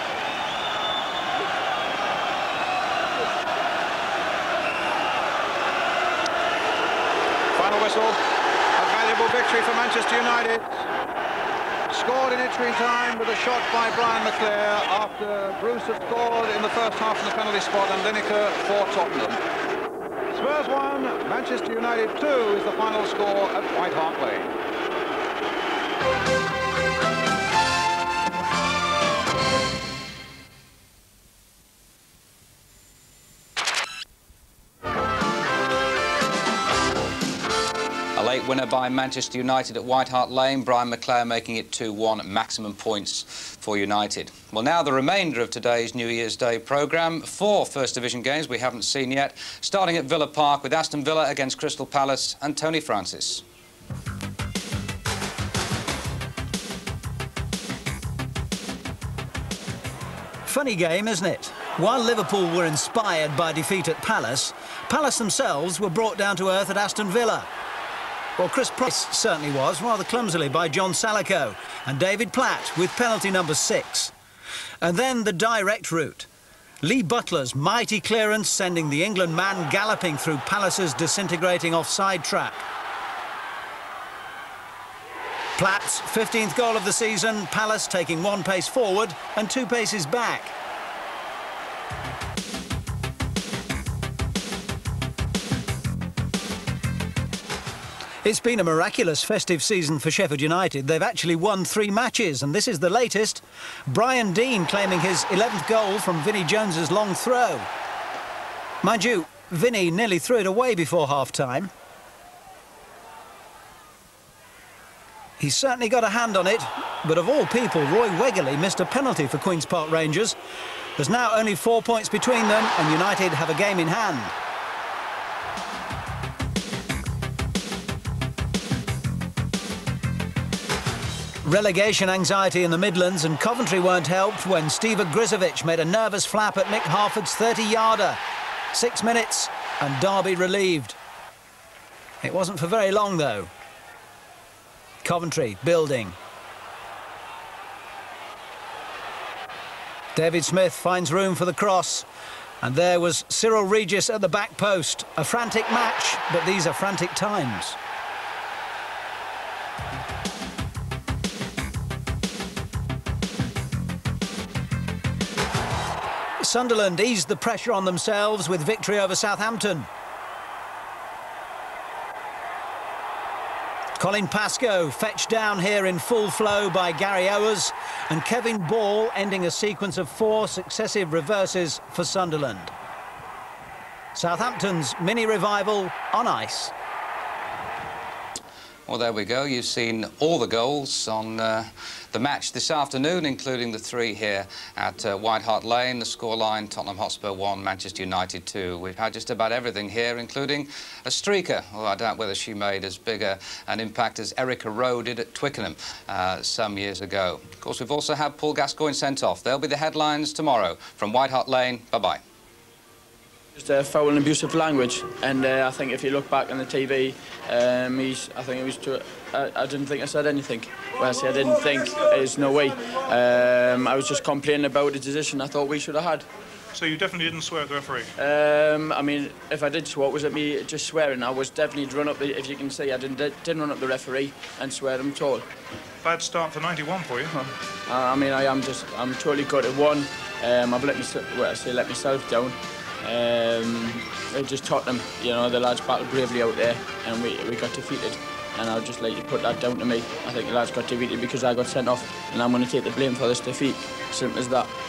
Whistle. A valuable victory for Manchester United. Scored in injury time with a shot by Brian Leclerc after Bruce had scored in the first half in the penalty spot, and Lineker for Tottenham. Spurs one, Manchester United two is the final score at White Hart Lane. Late winner by Manchester United at White Hart Lane. Brian Leclerc making it two one, maximum points for United. Well, now the remainder of today's New Year's Day programme. Four First Division games we haven't seen yet, starting at Villa Park with Aston Villa against Crystal Palace and Tony Francis. Funny game, isn't it? While Liverpool were inspired by defeat at Palace, Palace themselves were brought down to earth at Aston Villa. Well, Chris Price certainly was, rather clumsily by John Salico, and David Platt with penalty number six. And then the direct route. Lee Butler's mighty clearance sending the England man galloping through Palace's disintegrating offside trap. Platt's fifteenth goal of the season, Palace taking one pace forward and two paces back. It's been a miraculous festive season for Sheffield United. They've actually won three matches, and this is the latest. Brian Deane claiming his eleventh goal from Vinnie Jones's long throw. Mind you, Vinnie nearly threw it away before half-time. He's certainly got a hand on it, but of all people, Roy Wegerle missed a penalty for Queen's Park Rangers. There's now only four points between them, and United have a game in hand. Relegation anxiety in the Midlands, and Coventry weren't helped when Steve Grizovic made a nervous flap at Mick Harford's thirty-yarder. Six minutes, and Derby relieved. It wasn't for very long, though. Coventry building. David Smith finds room for the cross, and there was Cyril Regis at the back post. A frantic match, but these are frantic times. Sunderland eased the pressure on themselves with victory over Southampton. Colin Pascoe fetched down here in full flow by Gary Owers, and Kevin Ball ending a sequence of four successive reverses for Sunderland. Southampton's mini revival on ice. Well, there we go. You've seen all the goals on uh, the match this afternoon, including the three here at uh, White Hart Lane. The scoreline, Tottenham Hotspur one, Manchester United two. We've had just about everything here, including a streaker. Well, I doubt whether she made as big a, an impact as Erica Rowe did at Twickenham uh, some years ago. Of course, we've also had Paul Gascoigne sent off. There'll be the headlines tomorrow from White Hart Lane. Bye-bye. Just uh, foul and abusive language, and uh, I think if you look back on the T V, um, he's, I think it was too, I, I didn't think I said anything. Well, I say I didn't think, there's no way. Um, I was just complaining about the decision I thought we should have had. So you definitely didn't swear at the referee? Um, I mean, if I did swear, it was at me just swearing. I was definitely run up, the, if you can see, I didn't, didn't run up the referee and swear him at all. Bad start for ninety-one for you. Uh, I mean, I am just, I'm totally good at one. Um, I've let myself, well, I say let myself down. Um, just Tottenham, you know, the lads battled bravely out there, and we, we got defeated. And I'd just like to put that down to me. I think the lads got defeated because I got sent off, and I'm going to take the blame for this defeat. Simple as that.